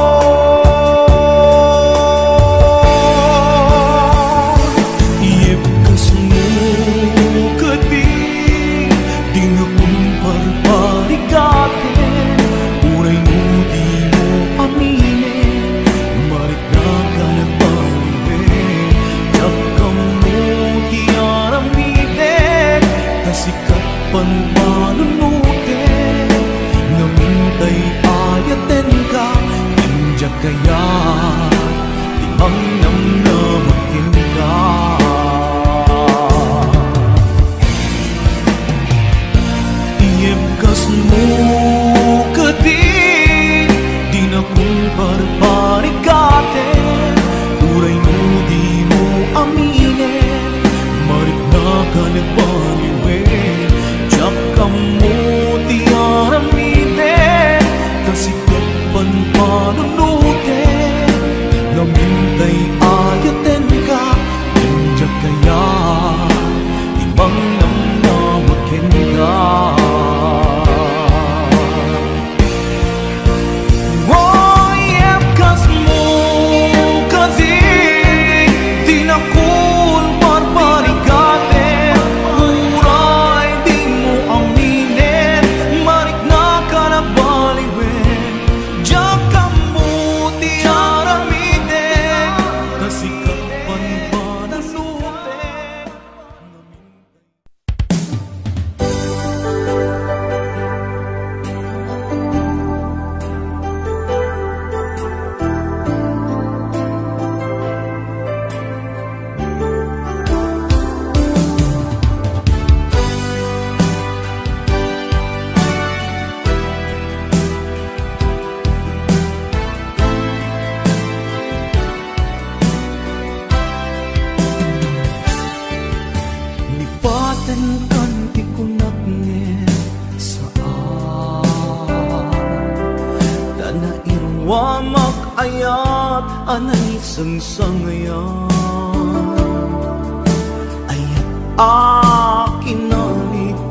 Panpanunuten, namintay ayaten ka, injak kaya timang namnamakin ka. Iyibkas mo kadi di na kumparparikaten, uray mo di mo aminin, marik na ka nagpaliwin, kamu tiyaramiden, kasikat panpanunuten, namintay ayaten ka, injak kaya ibang namnamakin ka. Iyibkas mo kasi di na kumparparikaten, uray di mo aminin, marik na ka nagbaliwin, diyak ka mo tiyaramiden, kasikat panpanunuten. Lipatan kan ti kunakne saan, dana irwa makayat anay sangsangayan, ayat akin na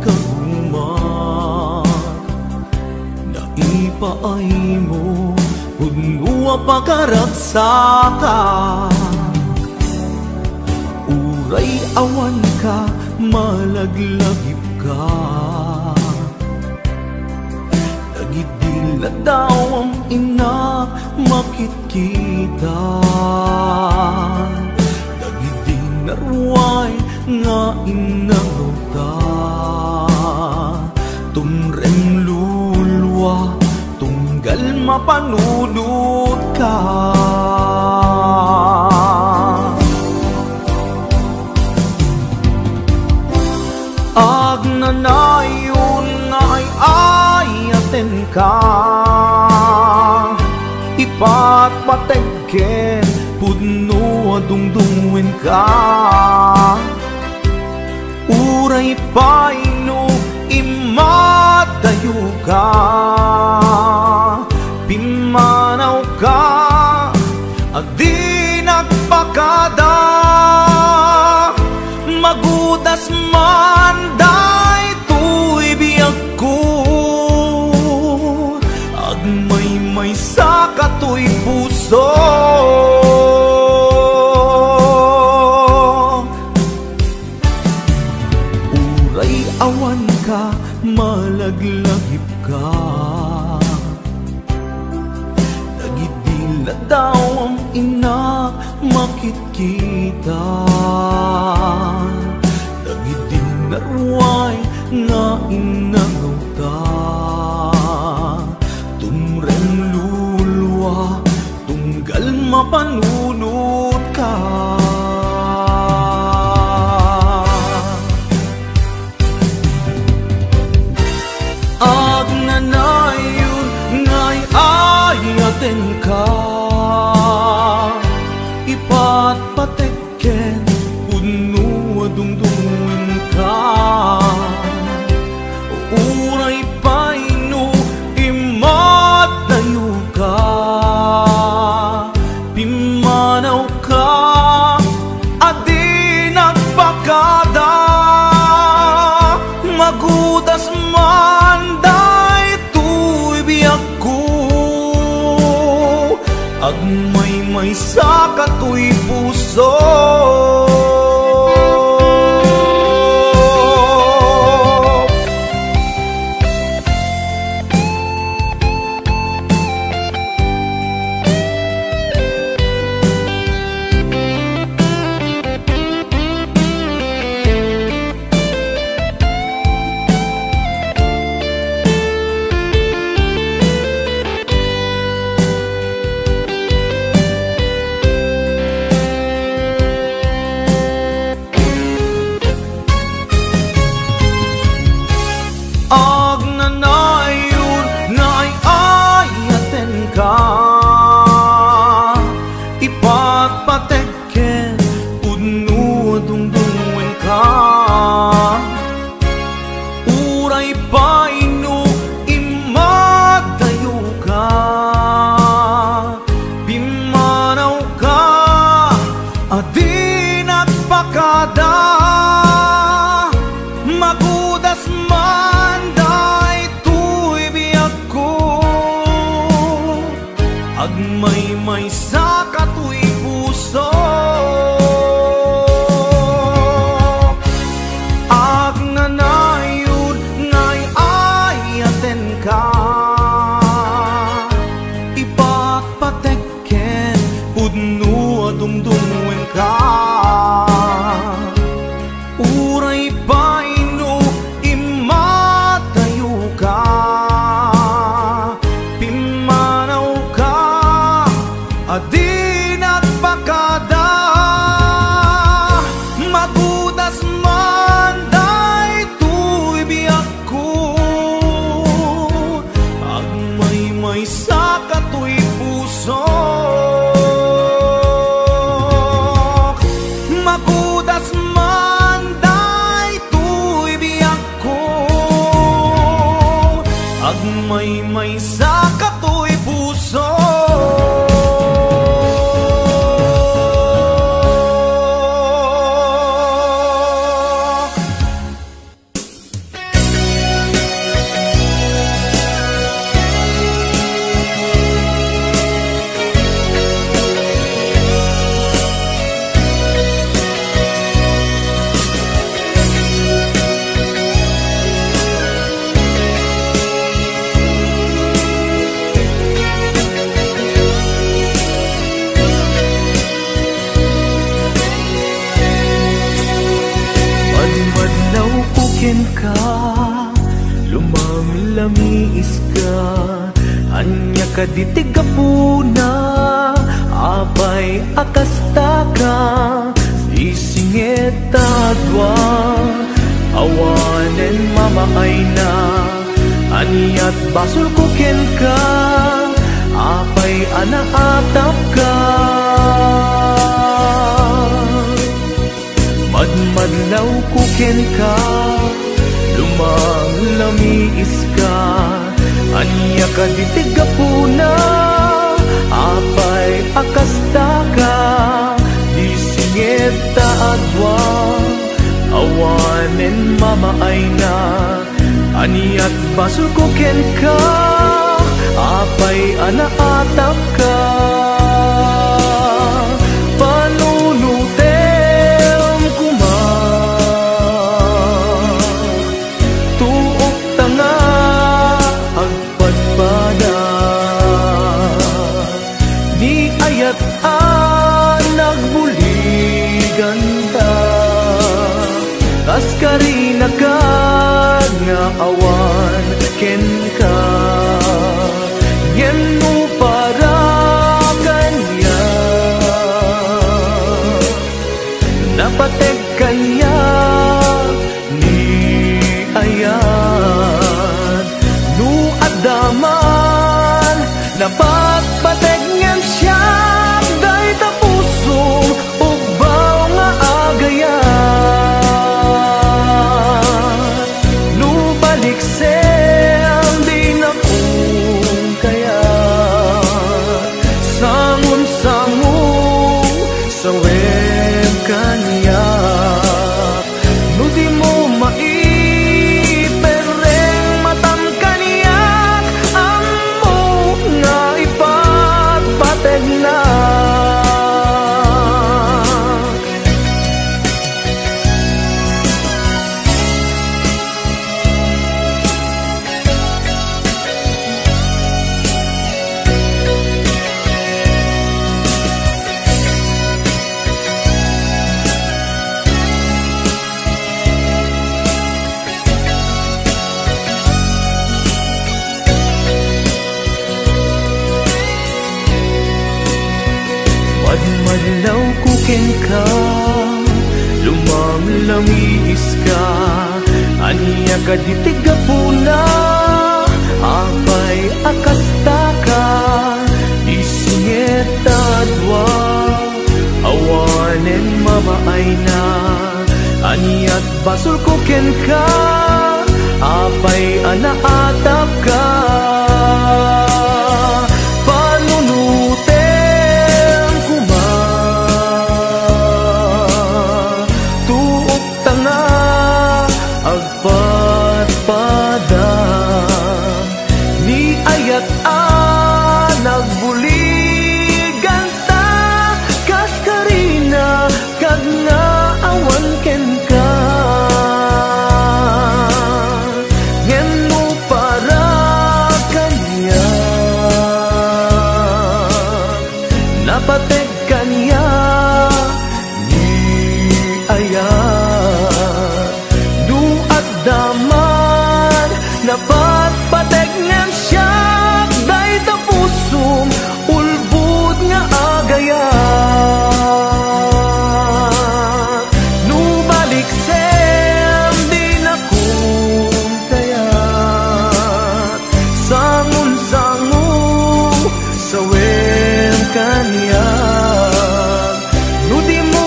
ikagumat, naipaay mo Pudno pagkaragsaka, uray awan ka, malaglagip ka. Nagidila daw ang ina, makitkita. Nagidinarway nga inangota. Tumrem lulwa, tunggal mapanunod ka. Agnanayon nga ay ayaten ka, ipatpategken pudno adungdungwen ka. Uray paino imadayo ka, pimanaw ka, adi nagpakada. Magudas man day tuy biyag ko, agmay-may sa katoy puso. Uray awan ka, malaglagip ka. Nagidila daw ang ina, makitkita. Nagidinarway nga inangota. Tumrem lulwa, tunggal mapanunod ka. Agnanayon nga'y ayaten ka, ipatpatekken pudno adungdungwen ka. Uray paino imadayo ka, pimanaw ka, adi nagpakada. Magudas man day tuy biyag ko, agmay-may sa katoy puso. Agnanayon nga'y ayaten ka, ipatpatekken pudno adungdungwen ka. Uray paino imadayo ka, pimanaw ka, adi nagpakada. Magudas man day tuy biyag ko, agmay-may sa katoy puso. Agnanayon nga'y ayaten ka, ipatpatekken pudno adungdungwen ka. Uray paino imadayo ka, pimanaw ka, adi nagpakada. Magudas man day tuy biyag ko, agmay-may sa katoy puso. Magudas man day tuy biyag ko, agmay-may sa katoy puso. kaditig kapuna apay akastaka isingit tadwa awanen mamaay na aniyat basul kuken ka apay anaatap ka madmadlaw kuken ka lumang lamiis ka anya kaditig kapuna apay akastaka disingit taadwa awanen mamaay na aniyat basul kuken ka apay anaatap ka panunutem kuma tuok tanga agpadpada di ayat nagbuligan ta kaskarina ka nga awan ken ka ngem mo para kanya napateg kanya ni ayan nu adaman napatpateg ngem siya day tapusong ugbaw nga agayan nu balik sem di na kung kaya sangun-sangu sa web kanya nu di mo maipereng matam kaniyak amo nga ipagpateg na madmadlaw kuken ka lumang lamiis ka anya kaditig kapuna apay akastaka isingit tadwa awanen mamaay na aniyat basul kuken ka apay anaatap ka panunutem kuma tuok tanga agpadpada ni ayat nagbuligan ta kaskarina kag nga awan ken ka ngem mo para kanya napateg kanya ni ayan du at daman napatpateg ngem siya day tapusong ulbud nga agayan nu balik sem di na kung kaya sangun-sangu sa wen kanya nu di mo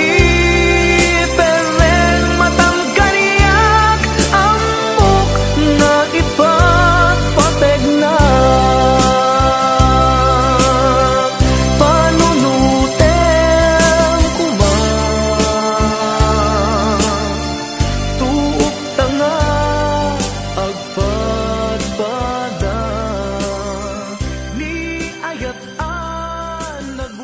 maipereng matam kaniyak amok nga ipagpateg na panunutem kuma tuok tanga agpadpada ni ayat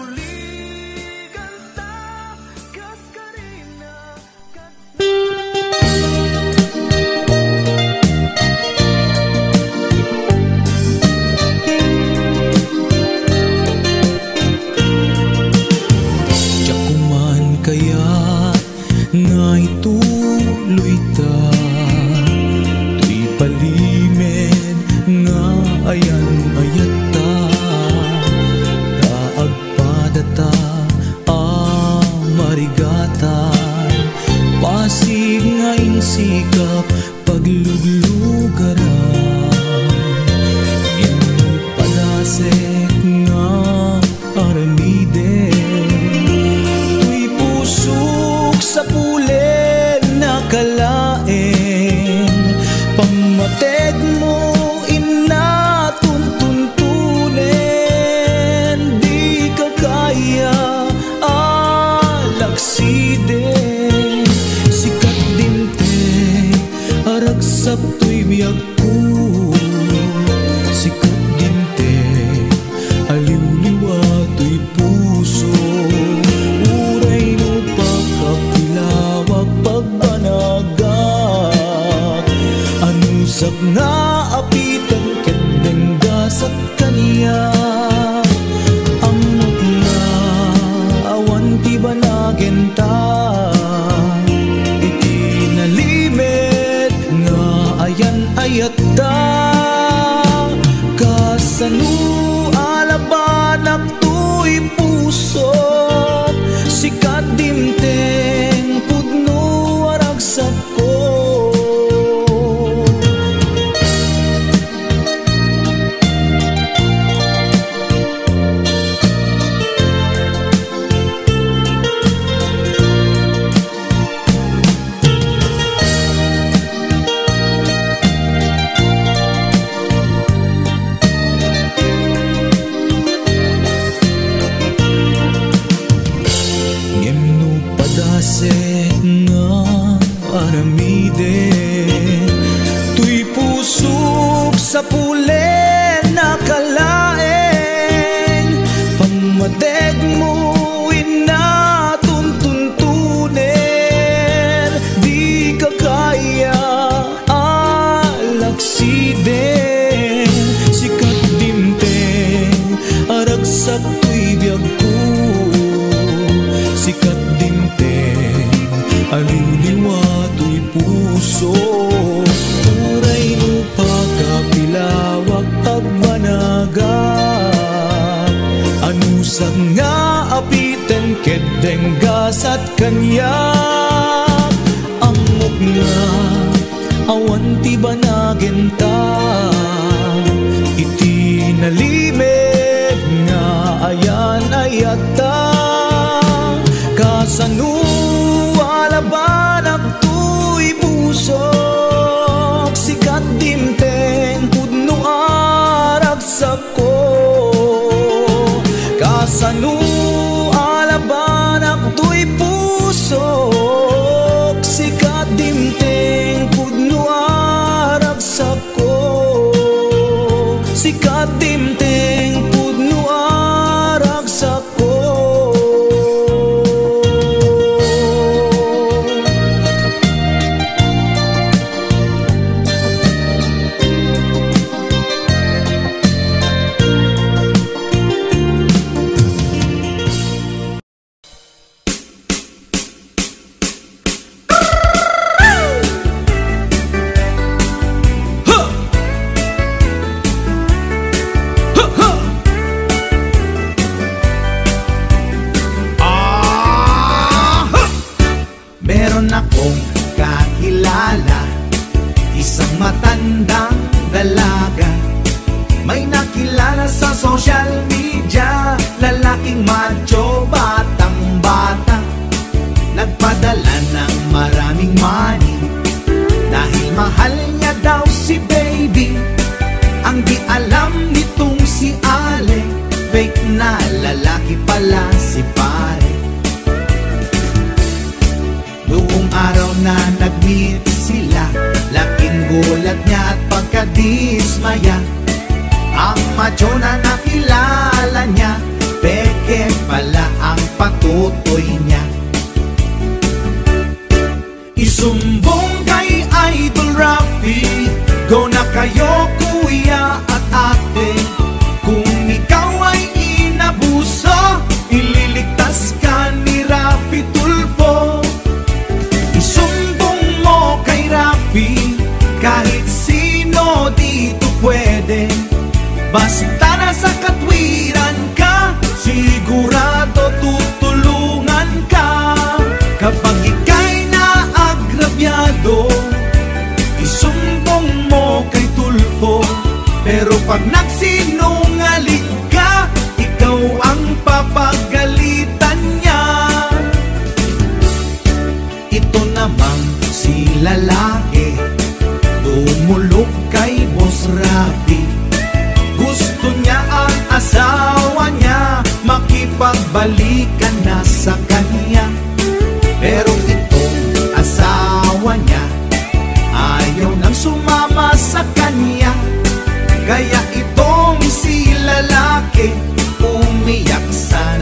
tuy puso. Uray no pagkapilawag pagbanagak, anusak nga apitan kendengga sa kaniya. Amok nga awan ti banagenta, iti nalimet nga ayan ayata. Kasano alabanak tuy puso, sikat dimteng pudno waragsak ko. Sa pulen nakalaeng, pamadeg mo inatuntuntunin. Di ka kaya alaksiden, sikat dimteng aragsak tuy biyag ko. Sikat dimteng aliliwa tuy puso. Uray no pagkapilawag pagbanagak, anusag nga apiten kedenggas at kanyak. Amok nga awan ti banagenta, iti nalimeg nga ayan ayata. Kasano alabanak tuy puso, sikat dimteng pudno aragsak ko. Kasano alabanak tuy puso, sikat dimteng pudno aragsak ko. Sikat dimteng pudno aragsak ko. Meron akong kakilala, isang matandang dalaga. May nakilala sa social media, lalaking macho, batang bata. Nagpadala ng maraming money, dahil mahal niya daw si baby. Ang di alam nitong si Ale, fake na lalaki pala si pare. Noong araw na nag-meet sila, laking gulat niya at pagkadismaya. Ang macho na nakilala niya, peke pala ang patutoy niya. Isumbong kay Idol Rafi, go na kayo kuya at ate. Kung ikaw ay inabuso, ililigtas ka ni Rafi Tulfo. Isumbong mo kay Rafi, kahit sino dito pwede. Basta nasa katwiran ka, sigurado tutulungan ka. Kapag ika'y naagrabyado, isumbong mo kay Tulfo. Pero pag nagsinungaling ka, ikaw ang papagalitan niya. Ito namang si lalaki, tumulog kay Boss Rafi. Gusto niya ang asawa niya, makipagbalikan na sa kanya. Pero itong asawa niya, ayaw nang sumama sa kanya. Kaya itong si lalaki, umiyak sa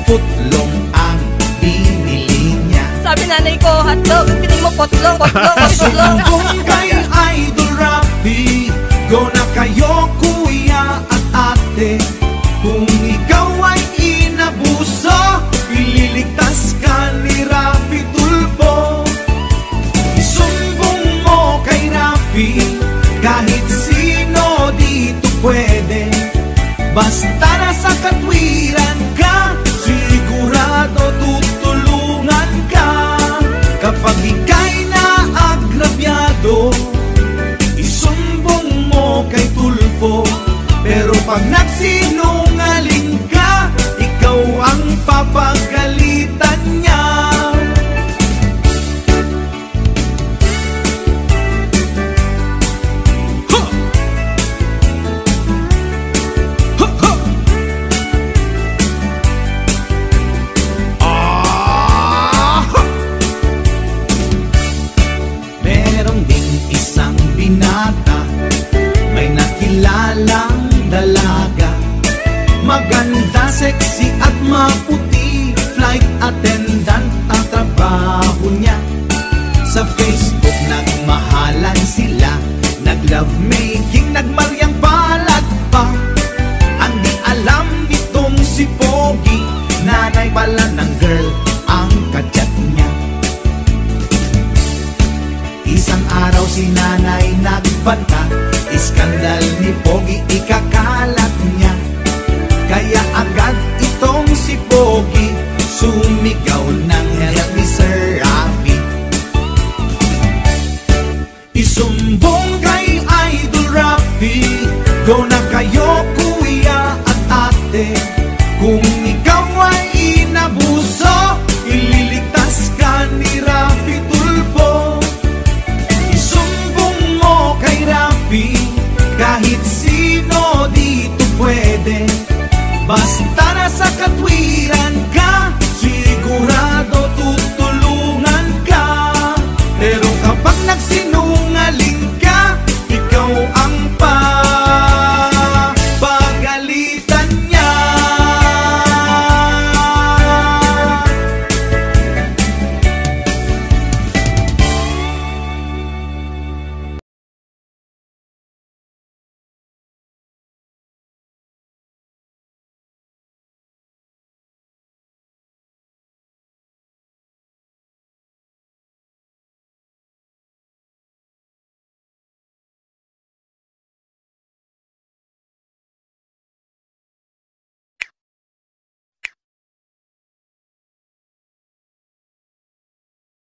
putlong ang binili niya. Sabi nanay ko, hotdog. Piling mo potlong, potlong, potlong. Kung kay Idol Rafi, go na kayo kuya at ate. Kung ikaw ay inabuso, ililigtas ka ni Rafi Tulfo. Isumbong mo kay Rafi, kahit sino dito pwede. Basta nasa katwiran ka, sigurado tutulungan ka. Kapag ika'y naagrabyado, isumbong mo kay Tulfo. Pero pag nagsinungaling ka, ikaw ang papagalitan niya. Meron ding isang binata, may nakilalang dalaga. Maganda, sexy at maputi, flight attendant ang trabaho niya. Sa Facebook nagmahalan sila, nag-love making, nagmaryang balag pa. Ang di alam nitong si Pogi, nanay pala ng girl ang kachat niya. Isang araw si nanay nagbanta, iskandal ni Pogi ikakala.